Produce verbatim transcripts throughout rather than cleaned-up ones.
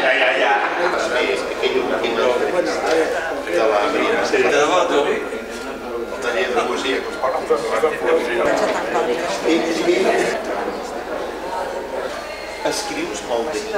ya, ya, ya. Es pequeño, pequeño. Estaba abriendo. Tenia de poesia que us parla. Escrius molt bé.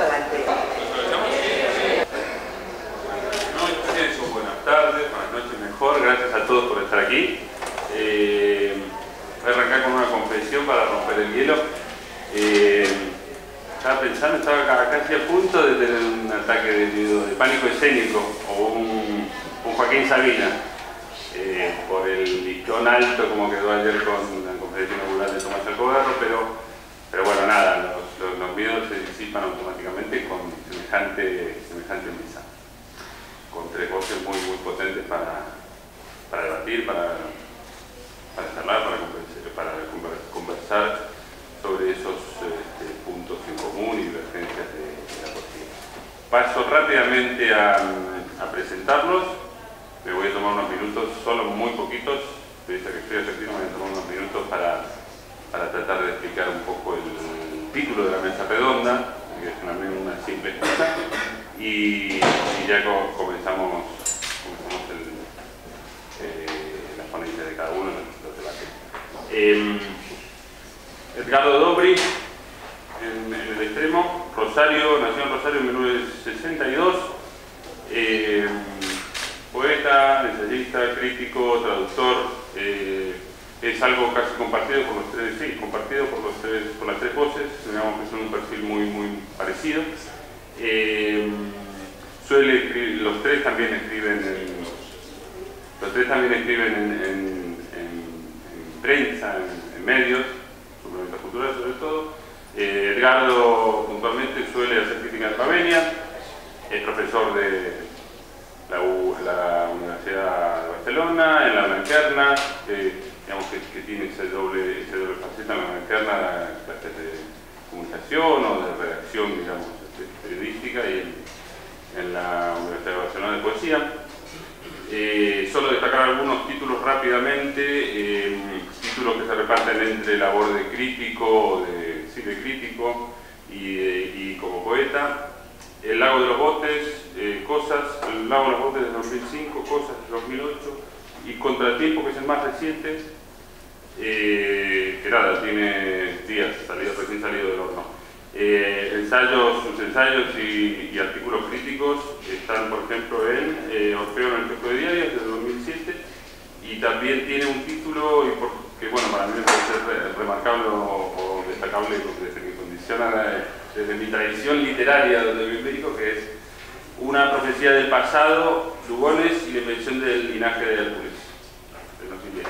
Buenas tardes, buenas noches mejor, gracias a todos por estar aquí. Eh, voy a arrancar con una confesión para romper el hielo. Eh, estaba pensando, estaba casi a punto de tener un ataque de, de pánico escénico o un, un Joaquín Sabina eh, por el listón alto como quedó ayer con la conferencia inaugural de Tomás Alcogarro, pero, pero bueno, nada, los, los, los miedos se disipan automáticamente con semejante, semejante mesa, con tres voces muy, muy potentes para, para debatir, para, para charlar, para conversar, para conversar sobre esos este, puntos en común y divergencias de, de la poesía. Paso rápidamente a, a presentarlos. Me voy a tomar unos minutos, solo muy poquitos, desde que estoy argentino me voy a tomar unos minutos para, para tratar de explicar un poco el, el título de la mesa redonda, que es una, una simple excusa, y, y ya co comenzamos, comenzamos el, eh, las ponencias de cada uno, los debates. Eh, Edgardo Dobry, en, en el extremo, Rosario, nació en Rosario en mil novecientos sesenta y dos, eh, poeta, ensayista, crítico, traductor, eh, es algo casi compartido por los tres, sí, compartido por, los tres, por las tres voces, digamos que son un perfil muy, muy parecido. Eh, suele escribir, los tres también escriben en, los tres también escriben en, en, en, en prensa, en, en medios, suplementos culturales sobre todo. Eh, Edgardo puntualmente suele hacer crítica de Pavenia, es profesor de la, U, la Universidad de Barcelona, en la Blanquerna, eh, digamos que, que tiene ese doble, ese doble faceta en la Blanquerna, clases de comunicación o de redacción, digamos, periodística, y en, en la Universidad de Barcelona de poesía. Eh, solo destacar algunos títulos rápidamente, eh, títulos que se reparten entre labor de crítico, de, sí, de crítico y, de, y como poeta. El Lago de los Botes, eh, Cosas, El Lago de los Botes de dos mil cinco, Cosas de dos mil ocho, y Contratiempo, que es el más reciente, eh, que nada, tiene días salido, recién salido del horno. Eh, ensayos, sus ensayos y, y artículos críticos están, por ejemplo, en eh, Orfeo en el Kiosco de Diarios, de dos mil siete, y también tiene un título y por, que, bueno, para mí me parece re, remarcable o, o destacable desde mi condiciona, desde mi tradición literaria donde me médico, que es Una profecía del pasado, Lugones y la invención del linaje de Hércules, de dos mil diez.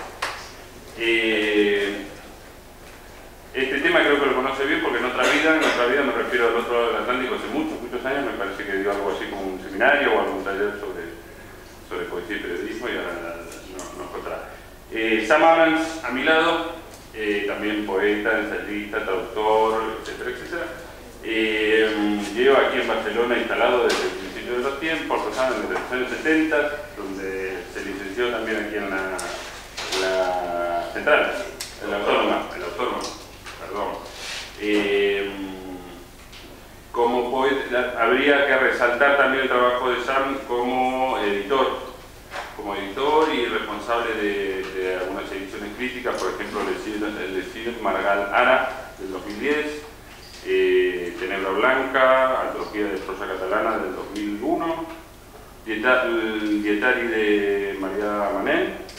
Eh, Este tema creo que lo conoce bien porque en otra vida, en otra vida me refiero al otro lado del Atlántico, hace muchos, muchos años, me parece que dio algo así como un seminario o algún taller sobre, sobre poesía y periodismo, y ahora no, no contará. Eh, Sam Abrams a mi lado, eh, también poeta, ensayista, traductor, etcétera, etcétera. Eh, llevo aquí en Barcelona instalado desde el principio de los tiempos, desde los años setenta, donde se licenció también aquí en la, la central, en la autónoma, en la autónoma. Eh, como poeta, habría que resaltar también el trabajo de Sam como editor, como editor y responsable de, de algunas ediciones críticas, por ejemplo el de Cid Margal Ara del dos mil diez, eh, Tenebra Blanca, Antología de prosa catalana del dos mil uno, Dietari de María Manel.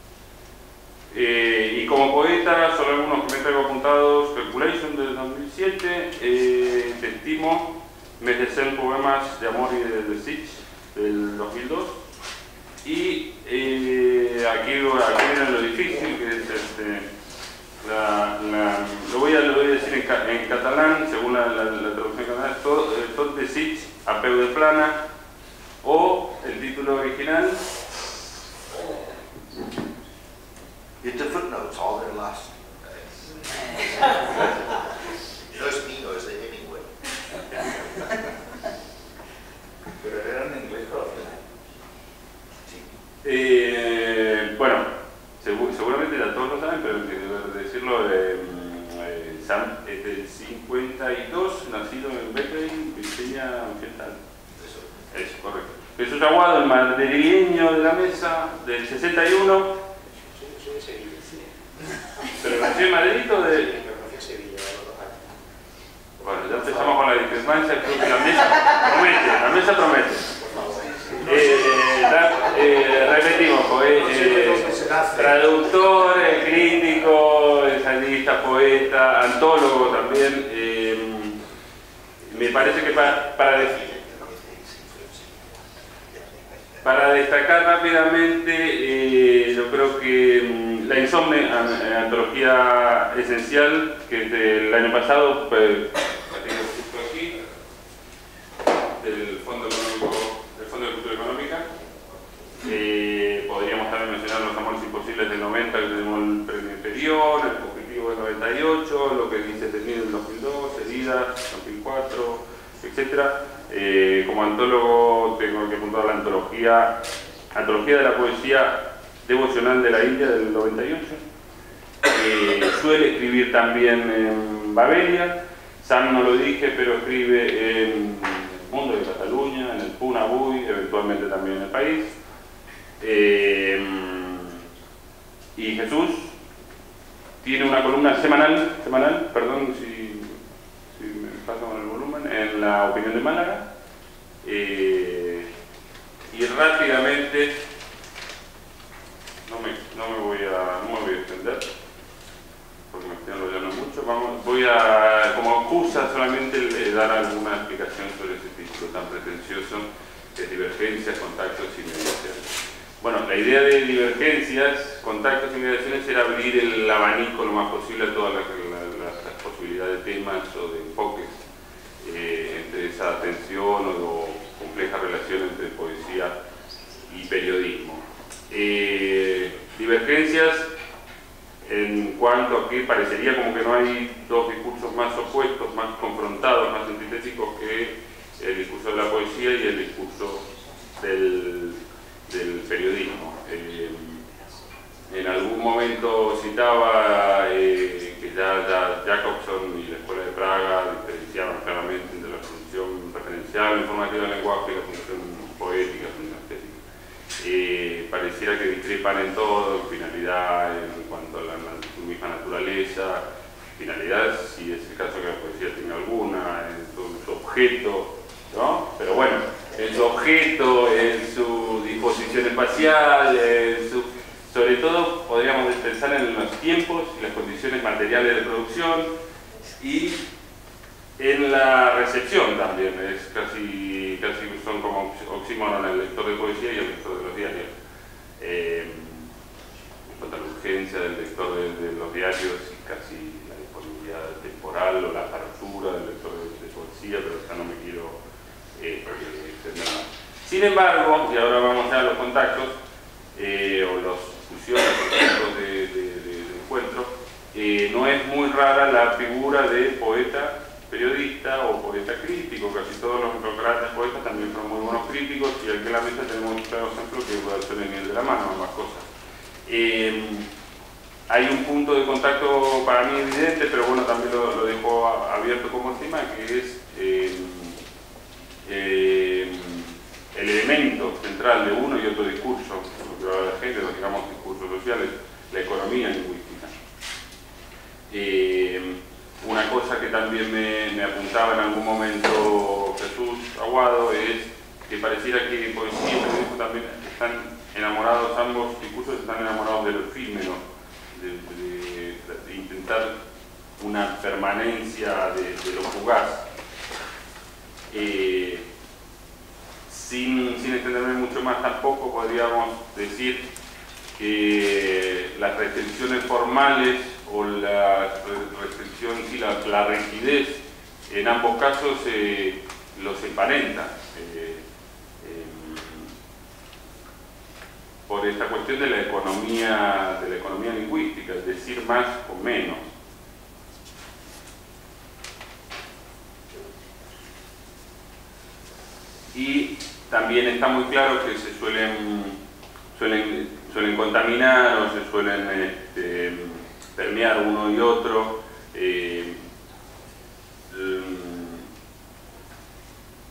Eh, y como poeta, solo algunos que me traigo apuntados: Calculation del dos mil siete, eh, Te estimo, Mes de cien poemas de amor y de Desig del dos mil dos, y eh, aquí, aquí viene lo difícil, que es este, la, la, lo, voy a, lo voy a decir en, ca, en catalán, según la, la, la traducción catalana, Tot, eh, tot Desig a peu de plana, o el título original. You have the footnotes all there last. No es mío, es de Hemingway. Pero era en inglés, sí. Eh, bueno, segu seguramente ya todos lo saben, pero quiero decirlo, eh, eh, Sam es del cincuenta y dos, nacido en Bethlehem, Virginia Occidental. Jesús Aguado, el madrileño de la mesa, del sesenta y uno. Soy de Sevilla. ¿Pero nació en Madrid o de...? Me conocí en Sevilla. Bueno, ya empezamos con la discrepancia, creo que la mesa promete, la mesa promete. Eh, la, eh, repetimos, pues, eh, traductor, eh, crítico, ensayista, poeta, antólogo también. Eh, me parece que para, para, para destacar rápidamente, eh, yo creo que um, La Insomne, antología esencial, que del año pasado, pues, aquí, del Fondo Económico, del Fondo de Cultura Económica. Eh, podríamos también mencionar Los Amores Imposibles del noventa, que tenemos el premio Inferior, El Fugitivo del noventa y ocho, Lo que dice Tenido del dos mil dos, Heridas dos mil cuatro, etcétera. Eh, como antólogo tengo que apuntar la antología, antología de la poesía devocional de la India del noventa y ocho. Eh, suele escribir también en Babelia. Sam no lo dije, pero escribe en El Mundo de Cataluña, en el Punt Avui, eventualmente también en El País. Eh, y Jesús tiene una columna semanal, semanal, perdón si, si me paso con el volumen, en La Opinión de Málaga. Eh, y rápidamente, no me, no me voy a, no me voy a extender, porque me estoy enrollando mucho. Vamos, voy a, como excusa, solamente eh, dar alguna explicación sobre ese título tan pretencioso de Divergencias, Contactos y Mediaciones. Bueno, la idea de Divergencias, Contactos y Mediaciones era abrir el abanico lo más posible a todas las, las, las posibilidades de temas o de enfoques eh, entre esa tensión o compleja relación entre poesía y periodismo. Eh, divergencias en cuanto a que parecería como que no hay dos discursos más opuestos, más confrontados, más antitéticos que el discurso de la poesía y el discurso del, del periodismo. Eh, en algún momento citaba eh, que ya, ya Jacobson y la Escuela de Praga diferenciaban claramente entre la función referencial, informativa del lenguaje y la función poética, función estética. Eh, pareciera que discrepan en todo, en finalidad, en cuanto a la, la misma naturaleza, finalidad, si es el caso que la poesía tenga alguna, en su, su objeto, ¿no? Pero bueno, en su objeto, en su disposición espacial, en su, sobre todo podríamos pensar en los tiempos y las condiciones materiales de producción y en la recepción también, es casi, casi son como oxímoron el lector de poesía y el lector de los diarios. Eh, en cuanto a la urgencia del lector de, de los diarios y casi la disponibilidad temporal o la apertura del lector de, de poesía, pero ya no me quiero eh, extender más. Sin embargo, y ahora vamos a los contactos eh, o las discusiones, los puntos de, de, de, de encuentro, eh, no es muy rara la figura de poeta periodista o poeta crítico. Casi todos los grandes poetas también son muy buenos críticos, y aquí en la mesa tenemos un claro ejemplo que puede ser en el de la mano, ambas cosas. Eh, hay un punto de contacto para mí evidente, pero bueno, también lo, lo dejo abierto como tema, que es eh, eh, el elemento central de uno y otro discurso, lo que habla la gente, los digamos discursos sociales, la economía lingüística. Eh, Una cosa que también me, me apuntaba en algún momento Jesús Aguado es que pareciera que poesía y periodismo también están enamorados, ambos discursos están enamorados de lo efímero, de, de, de intentar una permanencia de, de lo fugaz. Eh, sin, sin extenderme mucho más tampoco, podríamos decir que las restricciones formales o la restricción y la, la rigidez en ambos casos eh, los emparenta eh, eh, por esta cuestión de la economía de la economía lingüística, es decir, más o menos. Y también está muy claro que se suelen suelen, suelen contaminar o se suelen este, permear uno y otro. Eh, Teresa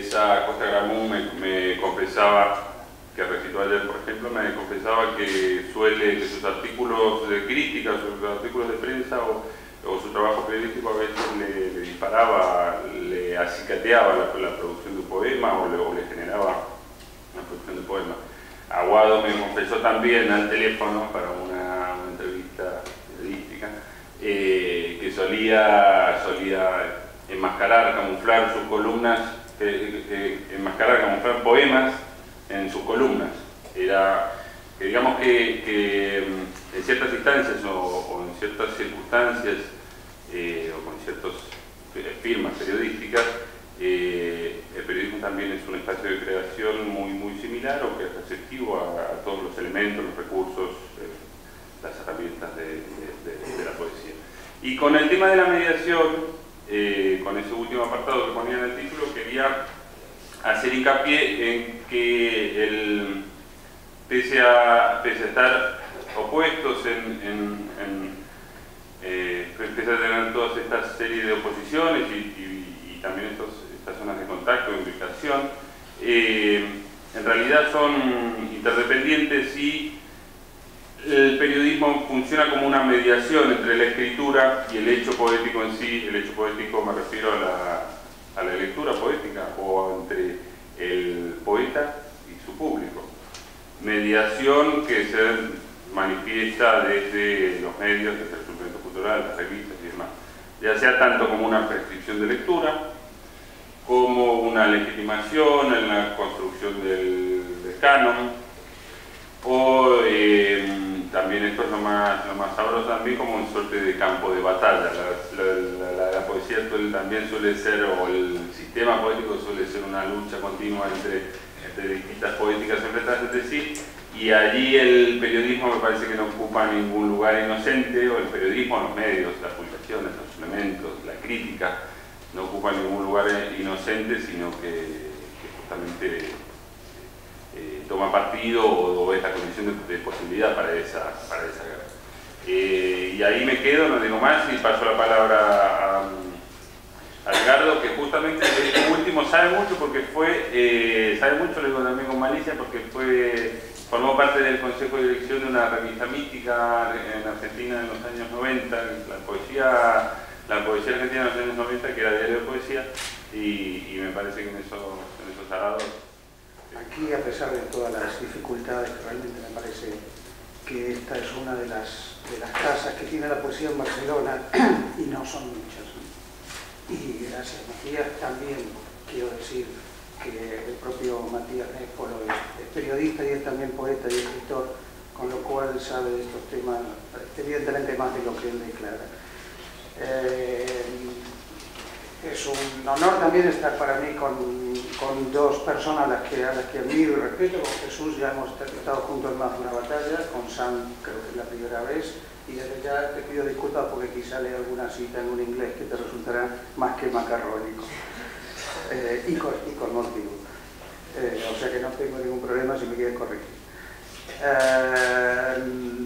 Teresa Costa Gramún me, me confesaba, que recitó ayer por ejemplo, me confesaba que suele, que sus artículos de crítica, sus artículos de prensa o, o su trabajo periodístico a veces le, le disparaba, le acicateaba la, la producción de un poema o le, o le generaba una producción de poema. Aguado me confesó también al teléfono para una, una entrevista periodística eh, que solía, solía enmascarar, camuflar sus columnas, eh, eh, enmascarar, camuflar poemas en sus columnas. Era, que digamos que, que en ciertas instancias o, o en ciertas circunstancias eh, o con ciertas firmas periodísticas, eh, el periodismo también es un espacio de creación muy, muy similar o que es receptivo a, a todos los elementos, los recursos, eh, las herramientas de, de, de, de la poesía. Y con el tema de la mediación, eh, con ese último apartado que ponía en el título, quería hacer hincapié en que el, pese, a, pese a estar opuestos en, en, en eh, pese a tener toda esta serie de oposiciones y, y, y también estos, estas zonas de contacto, de implicación, eh, en realidad son interdependientes y el periodismo funciona como una mediación entre la escritura y el hecho poético en sí. El hecho poético me refiero a la, a la lectura poética o entre el poeta y su público. Mediación que se manifiesta desde los medios, desde el suplemento cultural, las revistas y demás. Ya sea tanto como una prescripción de lectura, como una legitimación en la construcción del, del canon, o eh, también esto es lo más, lo más sabroso también como una suerte de campo de batalla. La, la, la, la poesía también suele ser, o el sistema poético suele ser una lucha continua entre, entre distintas poéticas enfrentadas entre sí, y allí el periodismo me parece que no ocupa ningún lugar inocente, o el periodismo, los medios, las publicaciones, los suplementos, la crítica, no ocupa ningún lugar inocente, sino que, que justamente Eh, toma partido o, o esta condición de, de posibilidad para esa, para esa guerra. Eh, y ahí me quedo, no digo más, y paso la palabra a, a Edgardo, que justamente este último sabe mucho porque fue, eh, sabe mucho, lo digo también con malicia, porque fue, formó parte del consejo de dirección de una revista mítica en Argentina en los años noventa, la poesía, la poesía argentina en los años noventa, que era Diario de Poesía, y, y me parece que en esos, en esos arados. Aquí, a pesar de todas las dificultades, que realmente me parece que esta es una de las, de las casas que tiene la poesía en Barcelona, y no son muchas. Y gracias, Matías, también quiero decir que el propio Matías Nespolo es, es periodista y es también poeta y escritor, con lo cual sabe de estos temas, evidentemente más de lo que él declara. Eh, Es un honor también estar para mí con, con dos personas a las, que, a las que admiro y respeto. Con Jesús ya hemos estado juntos en más de una batalla, con Sam creo que es la primera vez, y desde ya te pido disculpas porque quizá lea alguna cita en un inglés que te resultará más que macarrónico. Eh, y, con, y con motivo. Eh, o sea que no tengo ningún problema si me quieres corregir. Eh,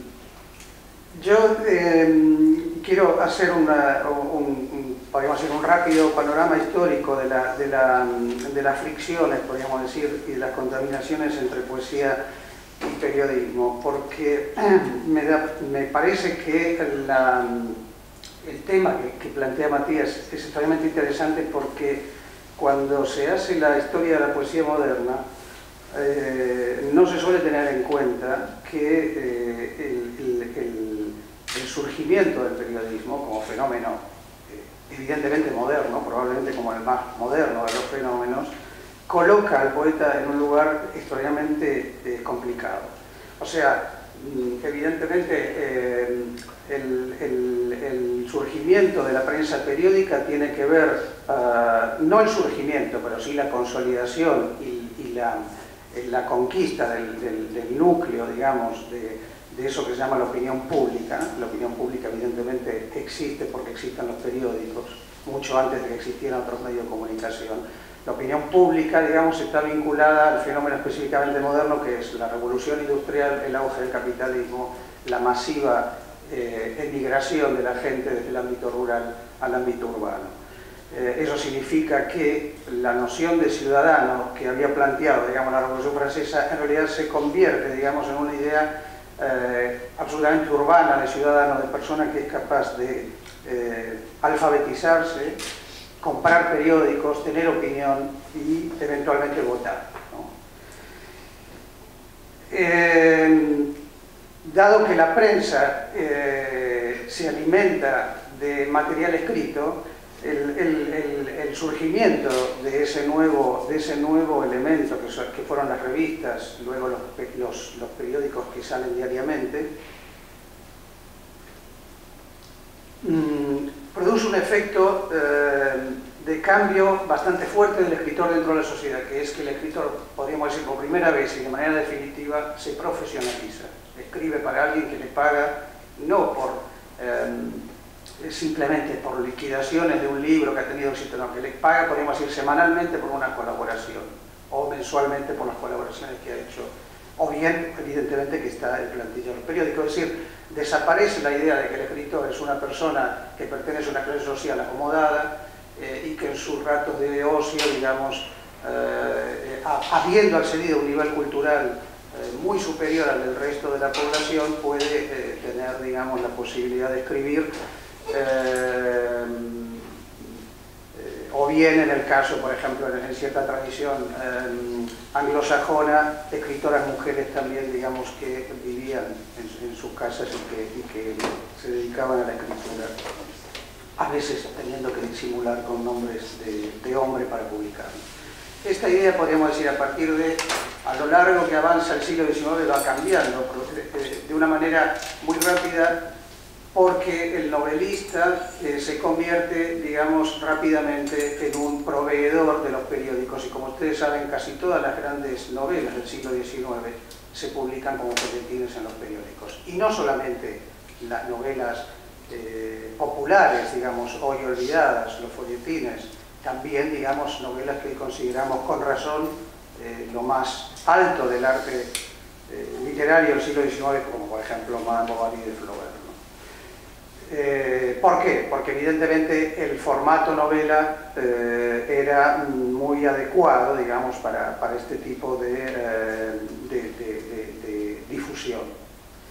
yo eh, quiero hacer una, un, un podríamos decir, un rápido panorama histórico de, la, de, la, de las fricciones, podríamos decir, y de las contaminaciones entre poesía y periodismo, porque me, da, me parece que la, el tema que, que plantea Matías es extremadamente interesante, porque cuando se hace la historia de la poesía moderna, eh, no se suele tener en cuenta que eh, el, el, el, el surgimiento del periodismo como fenómeno evidentemente moderno, probablemente como el más moderno de los fenómenos, coloca al poeta en un lugar extraordinariamente eh, complicado. O sea, evidentemente eh, el, el, el surgimiento de la prensa periódica tiene que ver, uh, no el surgimiento, pero sí la consolidación y, y la, la conquista del, del, del núcleo, digamos, de de eso que se llama la opinión pública. La opinión pública evidentemente existe porque existen los periódicos, mucho antes de que existieran otros medios de comunicación. La opinión pública, digamos, está vinculada al fenómeno específicamente moderno, que es la revolución industrial, el auge del capitalismo, la masiva eh, emigración de la gente desde el ámbito rural al ámbito urbano. Eh, eso significa que la noción de ciudadano que había planteado, digamos, la Revolución Francesa, en realidad se convierte, digamos, en una idea eh, absolutamente urbana de ciudadano, de persona que es capaz de eh, alfabetizarse, comprar periódicos, tener opinión y eventualmente votar, ¿no? Eh, dado que la prensa eh, se alimenta de material escrito, el, el, el, el surgimiento de ese nuevo, de ese nuevo elemento que, son, que fueron las revistas, luego los, los, los periódicos que salen diariamente, mmm, produce un efecto eh, de cambio bastante fuerte del escritor dentro de la sociedad, que es que el escritor, podríamos decir por primera vez y de manera definitiva, se profesionaliza. Escribe para alguien que le paga, no por eh, simplemente por liquidaciones de un libro que ha tenido éxito, no, que le paga, podríamos decir, semanalmente por una colaboración, o mensualmente por las colaboraciones que ha hecho, o bien, evidentemente, que está el plantillo de los periódicos. Es decir, desaparece la idea de que el escritor es una persona que pertenece a una clase social acomodada eh, y que en sus ratos de ocio, digamos, eh, habiendo accedido a un nivel cultural eh, muy superior al del resto de la población, puede eh, tener, digamos, la posibilidad de escribir, eh, eh, o bien en el caso, por ejemplo, en, en cierta tradición eh, anglosajona, escritoras mujeres también, digamos, que vivían en, en sus casas y que, y que se dedicaban a la escritura, a veces teniendo que disimular con nombres de, de hombre para publicar. Esta idea, podríamos decir, a partir de, a lo largo que avanza el siglo diecinueve, va cambiando de una manera muy rápida, porque el novelista eh, se convierte, digamos, rápidamente en un proveedor de los periódicos, y como ustedes saben, casi todas las grandes novelas del siglo diecinueve se publican como folletines en los periódicos. Y no solamente las novelas eh, populares, digamos, hoy olvidadas, los folletines, también, digamos, novelas que consideramos con razón eh, lo más alto del arte eh, literario del siglo diecinueve, como por ejemplo Madame Bovary de Flaubert, ¿no? Eh, ¿Por qué? Porque evidentemente el formato novela eh, era muy adecuado, digamos, para, para este tipo de, eh, de, de, de, de difusión.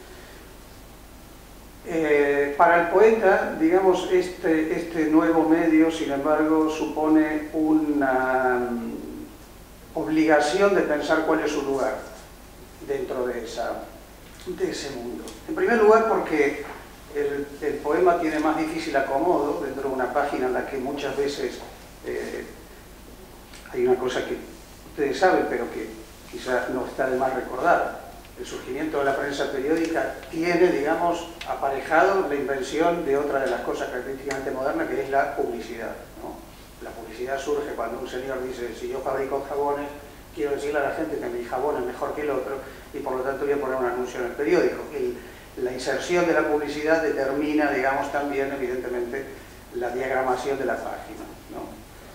Eh, para el poeta, digamos, este, este nuevo medio, sin embargo, supone una um, obligación de pensar cuál es su lugar dentro de, esa, de ese mundo. En primer lugar, porque el, el poema tiene más difícil acomodo dentro de una página en la que muchas veces eh, hay una cosa que ustedes saben, pero que quizá no está de más recordar. El surgimiento de la prensa periódica tiene, digamos, aparejado la invención de otra de las cosas característicamente modernas, que es la publicidad, ¿no? La publicidad surge cuando un señor dice: si yo fabrico jabones, quiero decirle a la gente que mi jabón es mejor que el otro, y por lo tanto voy a poner un anuncio en el periódico. El, la inserción de la publicidad determina, digamos, también, evidentemente, la diagramación de la página, ¿no?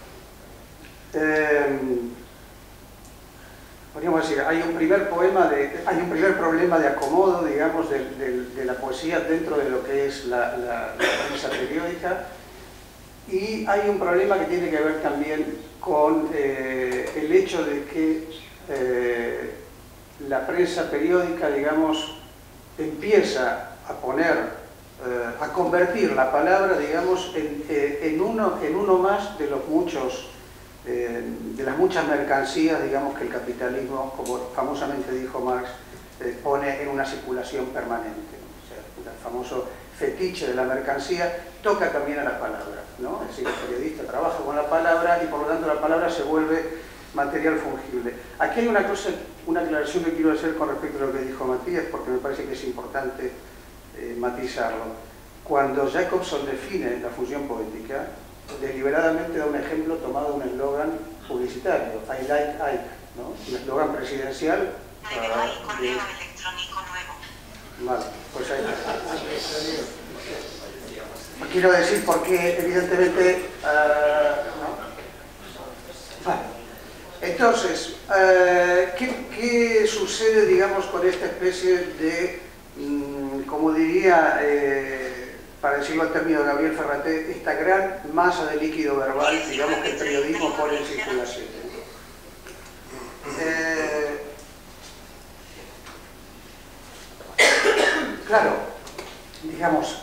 Eh, Podríamos decir, hay un primer poema, de, hay un primer problema de acomodo, digamos, de, de, de la poesía dentro de lo que es la, la, la prensa periódica, y hay un problema que tiene que ver también con eh, el hecho de que eh, la prensa periódica, digamos, empieza a poner, eh, a convertir la palabra, digamos, en, eh, en, uno, en uno más de los muchos Eh, de las muchas mercancías, digamos, que el capitalismo, como famosamente dijo Marx, eh, pone en una circulación permanente, ¿no? O sea, el famoso fetiche de la mercancía toca también a la palabra, ¿no? Es decir, el periodista trabaja con la palabra y por lo tanto la palabra se vuelve material fungible. Aquí hay una cosa, una aclaración que quiero hacer con respecto a lo que dijo Matías, porque me parece que es importante eh, matizarlo. Cuando Jacobson define la función poética, deliberadamente da un ejemplo tomado de un eslogan publicitario, I like Ike, ¿no? Un eslogan presidencial. Agregado el correo electrónico nuevo. Vale, pues ahí está. Quiero decir porque evidentemente... Uh, ¿no? Vale. Entonces, uh, ¿qué, ¿qué sucede, digamos, con esta especie de, mmm, como diría... Eh, para decirlo al término de Gabriel Ferraté, esta gran masa de líquido verbal, digamos, que el periodismo pone en circulación. Eh, claro, digamos,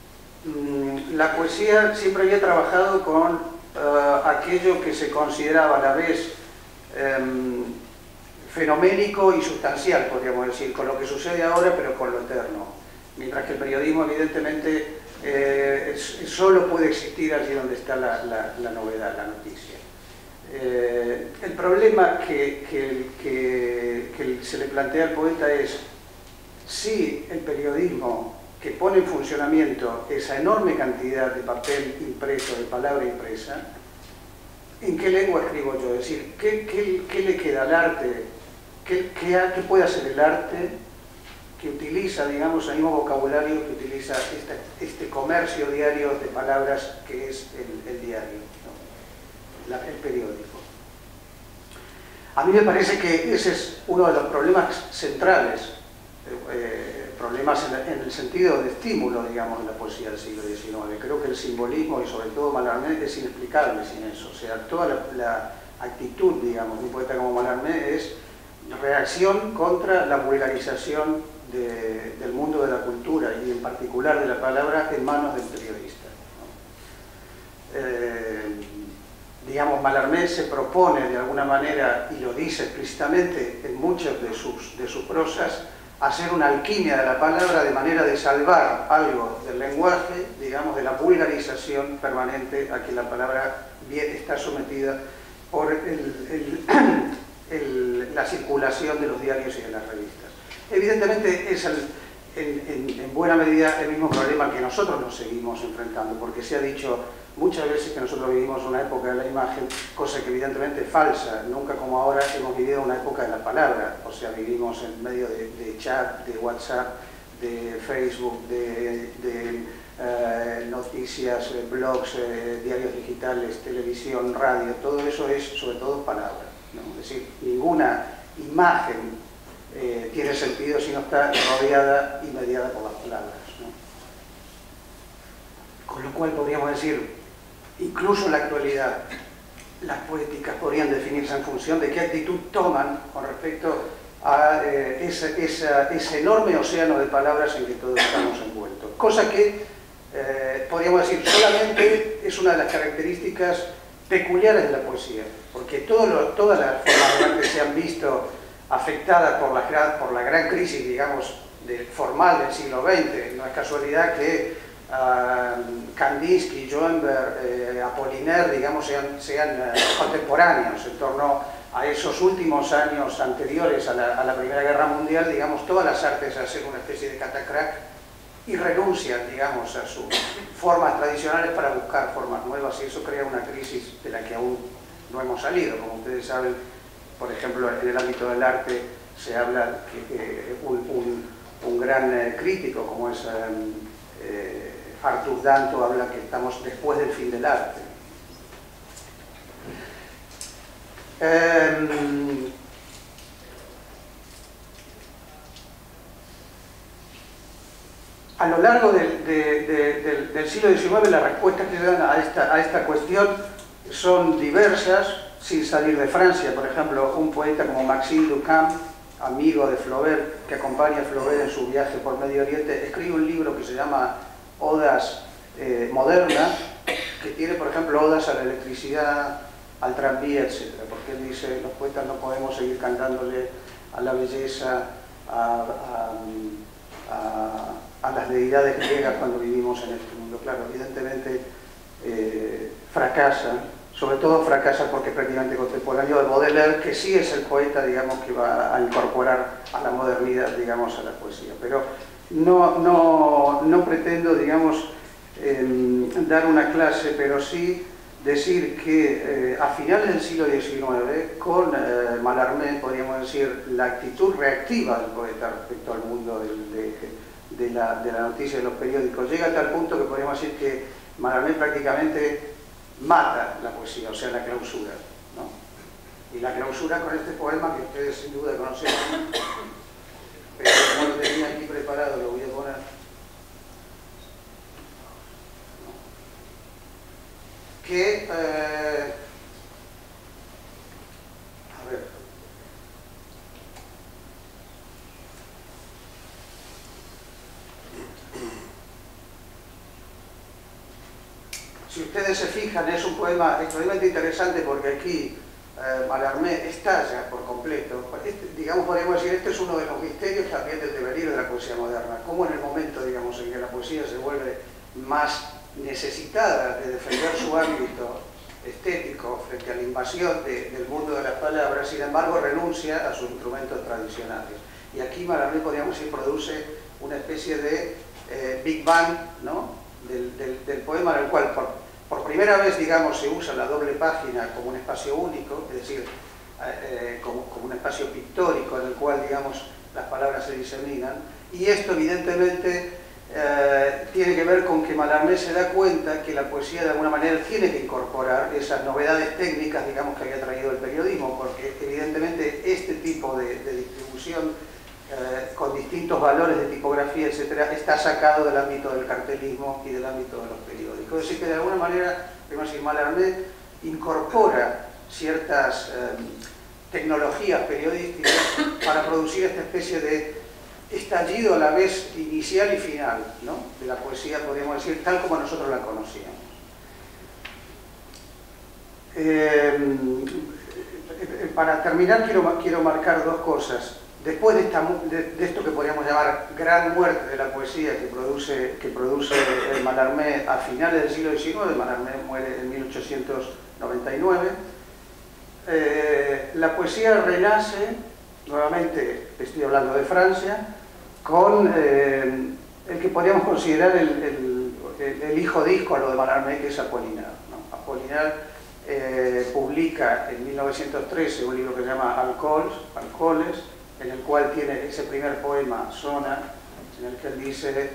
la poesía siempre había trabajado con uh, aquello que se consideraba a la vez um, fenoménico y sustancial, podríamos decir, con lo que sucede ahora, pero con lo eterno. Mientras que el periodismo, evidentemente, eh, es, solo puede existir allí donde está la, la, la novedad, la noticia. Eh, el problema que, que, que, que se le plantea al poeta es si el periodismo que pone en funcionamiento esa enorme cantidad de papel impreso, de palabra impresa, ¿en qué lengua escribo yo? Es decir, ¿qué, qué, qué le queda al arte? ¿Qué, qué, ¿Qué puede hacer el arte que utiliza, digamos, el mismo vocabulario que utiliza este, este comercio diario de palabras que es el, el diario, ¿no? La, el periódico? A mí me parece que ese es uno de los problemas centrales, eh, problemas en, en el sentido de estímulo, digamos, de la poesía del siglo diecinueve. Creo que el simbolismo y sobre todo Mallarmé es inexplicable sin eso. O sea, toda la, la actitud, digamos, de un poeta como Mallarmé es reacción contra la vulgarización de, del mundo de la cultura y en particular de la palabra en manos del periodista, ¿no? Eh, digamos, Mallarmé se propone de alguna manera, y lo dice explícitamente en muchas de sus, de sus prosas, hacer una alquimia de la palabra de manera de salvar algo del lenguaje, digamos, de la vulgarización permanente a que la palabra está sometida por el, el, el, la circulación de los diarios y de las revistas. Evidentemente es el, en, en, en buena medida el mismo problema que nosotros nos seguimos enfrentando, porque se ha dicho muchas veces que nosotros vivimos una época de la imagen, cosa que evidentemente es falsa. Nunca como ahora hemos vivido una época de la palabra, o sea, vivimos en medio de, de chat, de WhatsApp, de Facebook, de, de eh, noticias, eh, blogs, eh, diarios digitales, televisión, radio. Todo eso es sobre todo palabra, ¿no? Es decir, ninguna imagen eh, tiene sentido si no está rodeada y mediada por las palabras, ¿no? Con lo cual podríamos decir, incluso en la actualidad, las poéticas podrían definirse en función de qué actitud toman con respecto a eh, ese, esa, ese enorme océano de palabras en que todos estamos envueltos. Cosa que, eh, podríamos decir, solamente es una de las características peculiares de la poesía, porque todo lo, todas las formas de arte se han visto afectadas por la, por la gran crisis, digamos, de, formal del siglo veinte. No es casualidad que Uh, Kandinsky, Schoenberg, eh, Apollinaire, digamos, sean, sean uh, contemporáneos en torno a esos últimos años anteriores a la, a la Primera Guerra Mundial. Digamos, todas las artes hacen una especie de catacrack y renuncian, digamos, a sus formas tradicionales para buscar formas nuevas, y eso crea una crisis de la que aún no hemos salido. Como ustedes saben, por ejemplo, en el ámbito del arte se habla que eh, un, un, un gran eh, crítico como es eh, eh, Arthur Danto habla que estamos después del fin del arte. Eh, a lo largo del, de, de, del, del siglo diecinueve las respuestas que se dan a esta, a esta cuestión son diversas, sin salir de Francia. Por ejemplo, un poeta como Maxime Duchamp, amigo de Flaubert, que acompaña a Flaubert en su viaje por Medio Oriente, escribe un libro que se llama Odas eh, Modernas, que tiene, por ejemplo, odas a la electricidad, al tranvía, etcétera, porque él dice, los poetas no podemos seguir cantándole a la belleza, a, a, a, a las deidades griegas cuando vivimos en este mundo. Claro, evidentemente eh, fracasa, sobre todo fracasa porque es prácticamente contemporáneo de Baudelaire, que sí es el poeta, digamos, que va a incorporar a la modernidad, digamos, a la poesía. Pero no, no, no pretendo, digamos, eh, dar una clase, pero sí decir que eh, a finales del siglo diecinueve, con eh, Mallarmé, podríamos decir, la actitud reactiva del poeta respecto al mundo del, de, de, la, de la noticia de los periódicos llega a tal punto que podríamos decir que Mallarmé prácticamente mata la poesía, o sea, la clausura, ¿no? Y la clausura con este poema que ustedes sin duda conocen, pero como lo tenía aquí preparado, lo voy a poner. que, eh, a ver, si ustedes se fijan, es un poema extremadamente interesante porque aquí eh, Mallarmé estalla por completo. Este, digamos, podríamos decir, este es uno de los misterios también del devenir de la poesía moderna. Cómo en el momento, digamos, en que la poesía se vuelve más necesitada de defender su ámbito estético frente a la invasión de, del mundo de las palabras, sin embargo renuncia a sus instrumentos tradicionales. Y aquí Mallarmé, podríamos decir, produce una especie de eh, Big Bang, ¿no?, del, del, del poema, en el cual por, por primera vez, digamos, se usa la doble página como un espacio único, es decir, eh, como, como un espacio pictórico en el cual, digamos, las palabras se diseminan, y esto evidentemente Eh, tiene que ver con que Mallarmé se da cuenta que la poesía de alguna manera tiene que incorporar esas novedades técnicas, digamos, que había traído el periodismo, porque evidentemente este tipo de, de distribución eh, con distintos valores de tipografía, etcétera, está sacado del ámbito del cartelismo y del ámbito de los periódicos. Es decir, que de alguna manera, digamos, Mallarmé incorpora ciertas eh, tecnologías periodísticas para producir esta especie de estallido a la vez inicial y final, ¿no?, de la poesía, podríamos decir, tal como nosotros la conocíamos. Eh, para terminar, quiero, quiero marcar dos cosas. Después de, esta, de, de esto que podríamos llamar gran muerte de la poesía que produce, que produce el Mallarmé a finales del siglo diecinueve, Mallarmé muere en mil ochocientos noventa y nueve, eh, la poesía renace, nuevamente estoy hablando de Francia, con eh, el que podríamos considerar el, el, el hijo disco a lo de Mallarmé, que es Apollinaire, ¿no? Apollinaire eh, publica en mil novecientos trece un libro que se llama Alcohols, Alcoholes, en el cual tiene ese primer poema, Sona, en el que él dice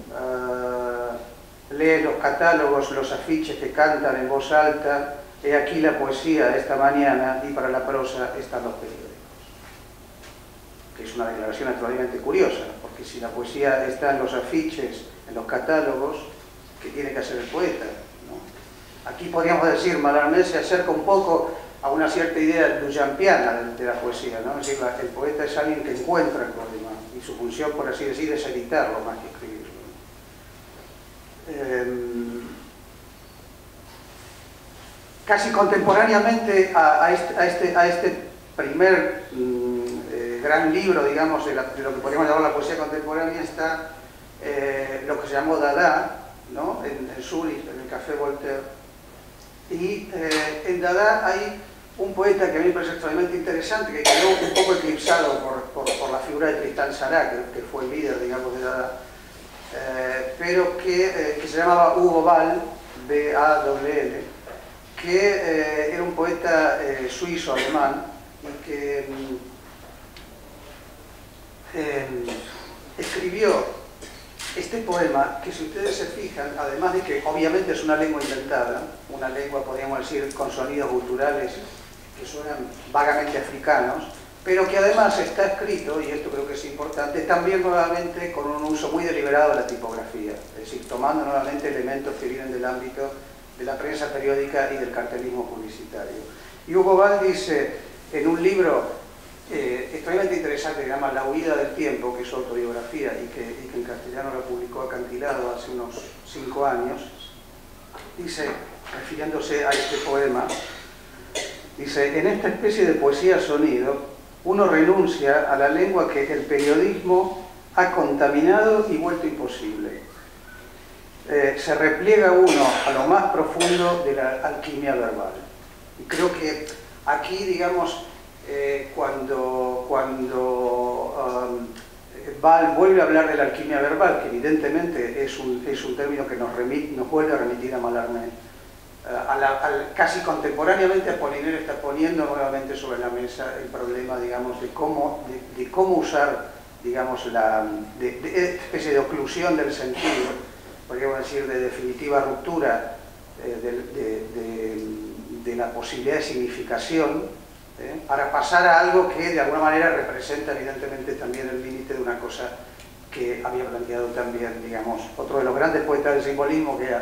uh, lee los catálogos, los afiches que cantan en voz alta, he aquí la poesía de esta mañana y para la prosa están los periódicos. Que es una declaración actualmente curiosa, porque si la poesía está en los afiches, en los catálogos, ¿qué tiene que hacer el poeta?, ¿no? Aquí podríamos decir, Mallarmé se acerca un poco a una cierta idea duchampiana de, de la poesía, ¿no? Es decir, la, el poeta es alguien que encuentra el poema, y su función, por así decir, es editarlo más que escribirlo. Eh, casi contemporáneamente a, a, este, a, este, a este primer mm, gran libro, digamos, de, la, de lo que podríamos llamar la poesía contemporánea, está eh, lo que se llamó Dada, ¿no?, en, en Zúrich, en el Café Voltaire. Y eh, en Dada hay un poeta que a mí me parece extremadamente interesante, que quedó un poco eclipsado por, por, por la figura de Tristan Tzara, que, que fue el líder, digamos, de Dada, eh, pero que, eh, que se llamaba Hugo Ball, B A L L, que eh, era un poeta eh, suizo-alemán, y que Eh, escribió este poema que, si ustedes se fijan, además de que obviamente es una lengua inventada, una lengua, podríamos decir, con sonidos guturales que suenan vagamente africanos, pero que además está escrito, y esto creo que es importante, también nuevamente con un uso muy deliberado de la tipografía, es decir, tomando nuevamente elementos que vienen del ámbito de la prensa periódica y del cartelismo publicitario. Y Hugo Ball dice en un libro Eh, extremadamente interesante, que se llama La huida del tiempo, que es su autobiografía y que, y que en castellano la publicó Acantilado hace unos cinco años, dice, refiriéndose a este poema, dice, en esta especie de poesía sonido, uno renuncia a la lengua que el periodismo ha contaminado y vuelto imposible. Eh, se repliega uno a lo más profundo de la alquimia verbal. Y creo que aquí, digamos, Eh, cuando, cuando um, Ball vuelve a hablar de la alquimia verbal, que evidentemente es un, es un término que nos, remit, nos vuelve a remitir a Mallarmé, uh, a la, a, casi contemporáneamente Apollinaire está poniendo nuevamente sobre la mesa el problema, digamos, de cómo, de, de cómo usar, digamos, la de, de especie de oclusión del sentido, podríamos decir, de definitiva ruptura eh, de, de, de, de la posibilidad de significación, ¿Eh? para pasar a algo que de alguna manera representa evidentemente también el límite de una cosa que había planteado también, digamos, otro de los grandes poetas del simbolismo, que era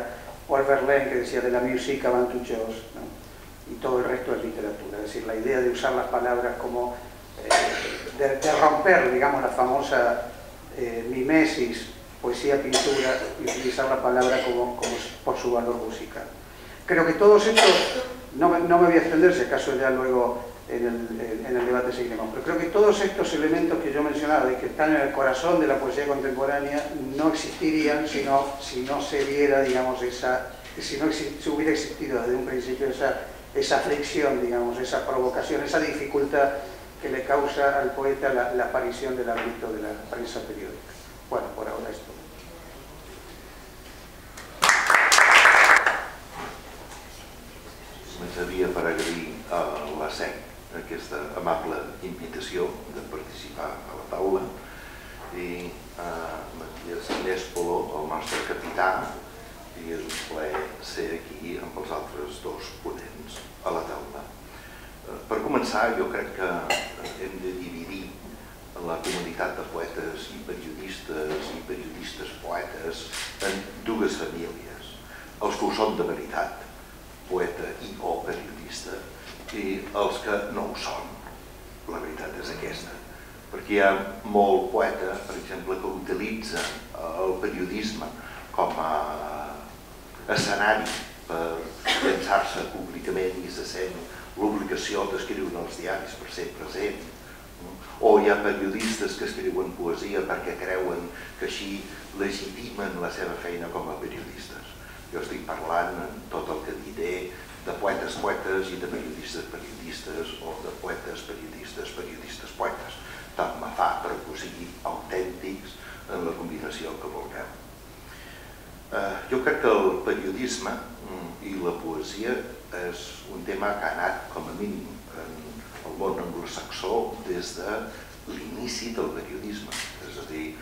o el Verlaine que decía de la música van tu chose, ¿no? Y todo el resto es literatura. Es decir, la idea de usar las palabras como, eh, de, de romper, digamos, la famosa eh, mimesis, poesía, pintura, y utilizar la palabra como, como por su valor musical. Creo que todos estos, no me, no me voy a extender, si acaso ya luego en el, en el debate seguiremos, pero creo que todos estos elementos que yo mencionaba y que están en el corazón de la poesía contemporánea no existirían si no, si no se viera, digamos, esa, si no si hubiera existido desde un principio esa, esa fricción, digamos, esa provocación, esa dificultad que le causa al poeta la, la aparición del ámbito de la prensa periódica. Bueno, por ahora esto. Començaria per agrair a la S E C aquesta amable invitació de participar a la taula i a Matías Nespolo, el nostre capità, i és un plaer ser aquí amb els altres dos ponents a la taula. Per començar, jo crec que hem de dividir la comunitat de poetes i periodistes i periodistes poetes en dues famílies. Els que ho són de veritat, poeta i o periodista, i els que no ho són. La veritat és aquesta. Perquè hi ha molt poeta, per exemple, que utilitza el periodisme com a escenari per llançar-se públicament i se sent l'obligació d'escriure en els diaris per ser present. O hi ha periodistes que escriuen poesia perquè creuen que així legitimen la seva feina com a periodistes. Jo estic parlant en tot el que diré de poetes poetes i de periodistes periodistes o de poetes periodistes periodistes poetes. Tant me fa per que siguin autèntics en la combinació que vulgueu. Jo crec que el periodisme i la poesia és un tema que ha anat com a mínim en el món anglosaxó des de l'inici del periodisme. És a dir,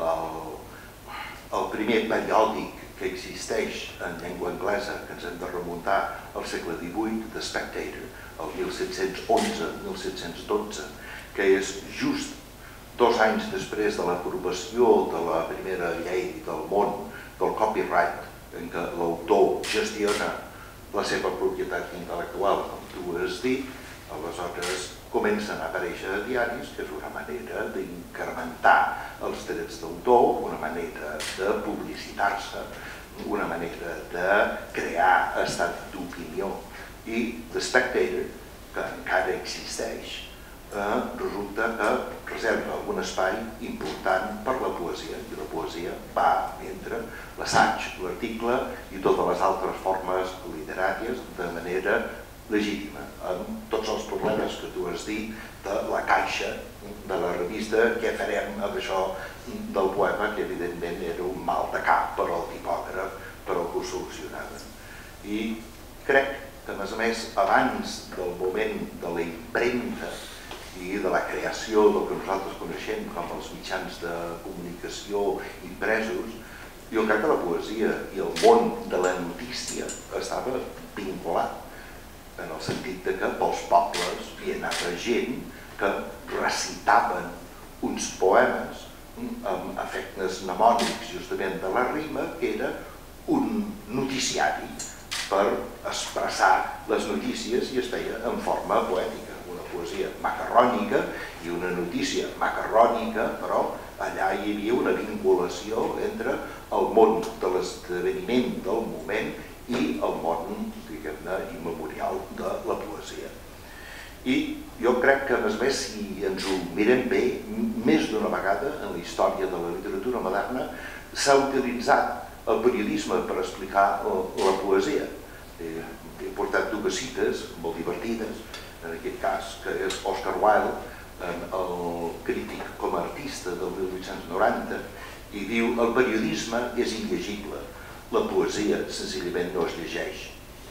el primer periòdic que existeix en llengua anglesa, que ens hem de remuntar al segle divuit, The Spectator, el mil set-cents onze mil set-cents dotze, que és just dos anys després de l'aprovació de la primera llei del món del copyright, en què l'autor gestiona la seva propietat intel·lectual, com tu has dit, aleshores comencen a aparèixer diaris, que és una manera d'incrementar els drets d'autor, una manera de publicitar-se, una manera de crear estat d'opinió. I The Spectator, que encara existeix, resulta que reserva un espai important per la poesia, i la poesia va entre l'assaig, l'article i totes les altres formes literàries de manera legítima, amb tots els problemes que tu has dit de la caixa de la revista, què farem amb això del poema, que evidentment era un mal de cap per al tipògraf, però que ho solucionava. I crec que, a més a més, abans del moment de la impremta i de la creació del que nosaltres coneixem com els mitjans de comunicació impresos, jo crec que la poesia i el món de la notícia estava vinculat, en el sentit que pels pobles hi anava gent que recitaven uns poemes amb efectes mnemònics justament de la rima, que era un noticiari per expressar les notícies i es feia en forma poètica, una poesia macarrònica i una notícia macarrònica, però allà hi havia una vinculació entre el món de l'esdeveniment del moment i el món, diguem-ne, immemorial de la poesia. I jo crec que, a més a més, si ens ho mirem bé, més d'una vegada en la història de la literatura moderna s'ha utilitzat el periodisme per explicar la poesia. He portat dues cites molt divertides, en aquest cas, que és Oscar Wilde, el crític com a artista del mil vuit-cents noranta, i diu: el periodisme és il·legible, la poesia senzillament no es llegeix.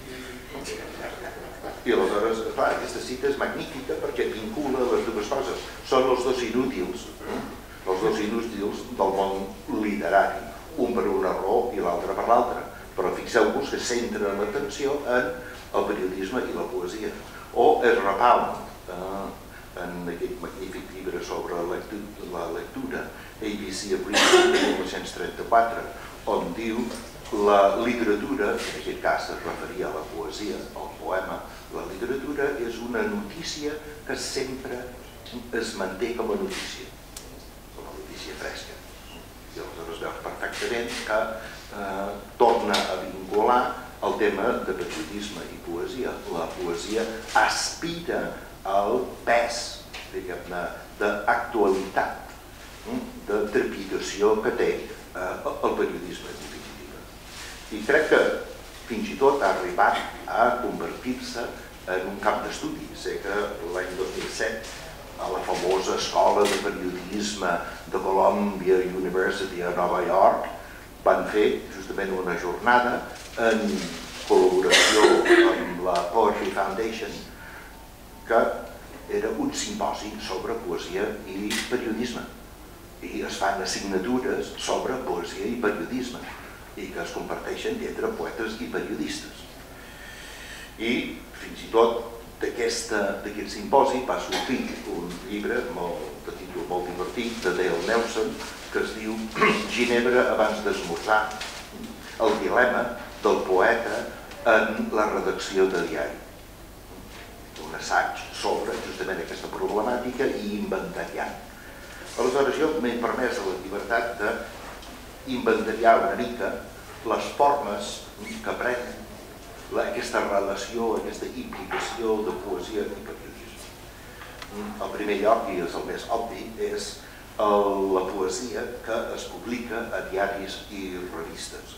I aleshores, clar, aquesta cita és magnífica perquè vincula les dues coses. Són els dos inútils, els dos inútils del món literari, un per una raó i l'altre per l'altra. Però fixeu-vos que centren l'atenció en el periodisme i la poesia. O Ezra Pound, en aquest magnífic llibre sobre la lectura, A B C of Reading, de mil nou-cents trenta-quatre, on diu la literatura, en aquest cas es referia a la poesia, al poema, la literatura és una notícia que sempre es manté com a notícia, com a notícia fresca. I aleshores veus perfectament que eh, torna a vincular el tema de periodisme i poesia. La poesia aspira al pes, diguem-ne, d'actualitat, de trepidació que té el periodisme en definitiva. I crec que fins i tot ha arribat a convertir-se en un camp d'estudi. Sé que l'any dos mil set a la famosa escola de periodisme de Columbia University a Nova York van fer justament una jornada en col·laboració amb la Poetry Foundation, que era un simposi sobre poesia i periodisme. I es fan assignatures sobre poesia i periodisme i que es comparteixen entre poetes i periodistes. I fins i tot d'aquest simposi va sortir un llibre de títol molt divertit de Dale Nelson que es diu Ginebra abans d'esmorzar, el dilema del poeta en la redacció de diari. Un assaig sobre justament aquesta problemàtica i inventariant. Aleshores, jo m'he permès la llibertat d'inventariar una mica les formes que prenen aquesta relació, aquesta implicació de poesia i periodisme. El primer lloc, i és el més obvi, és la poesia que es publica a diaris i revistes.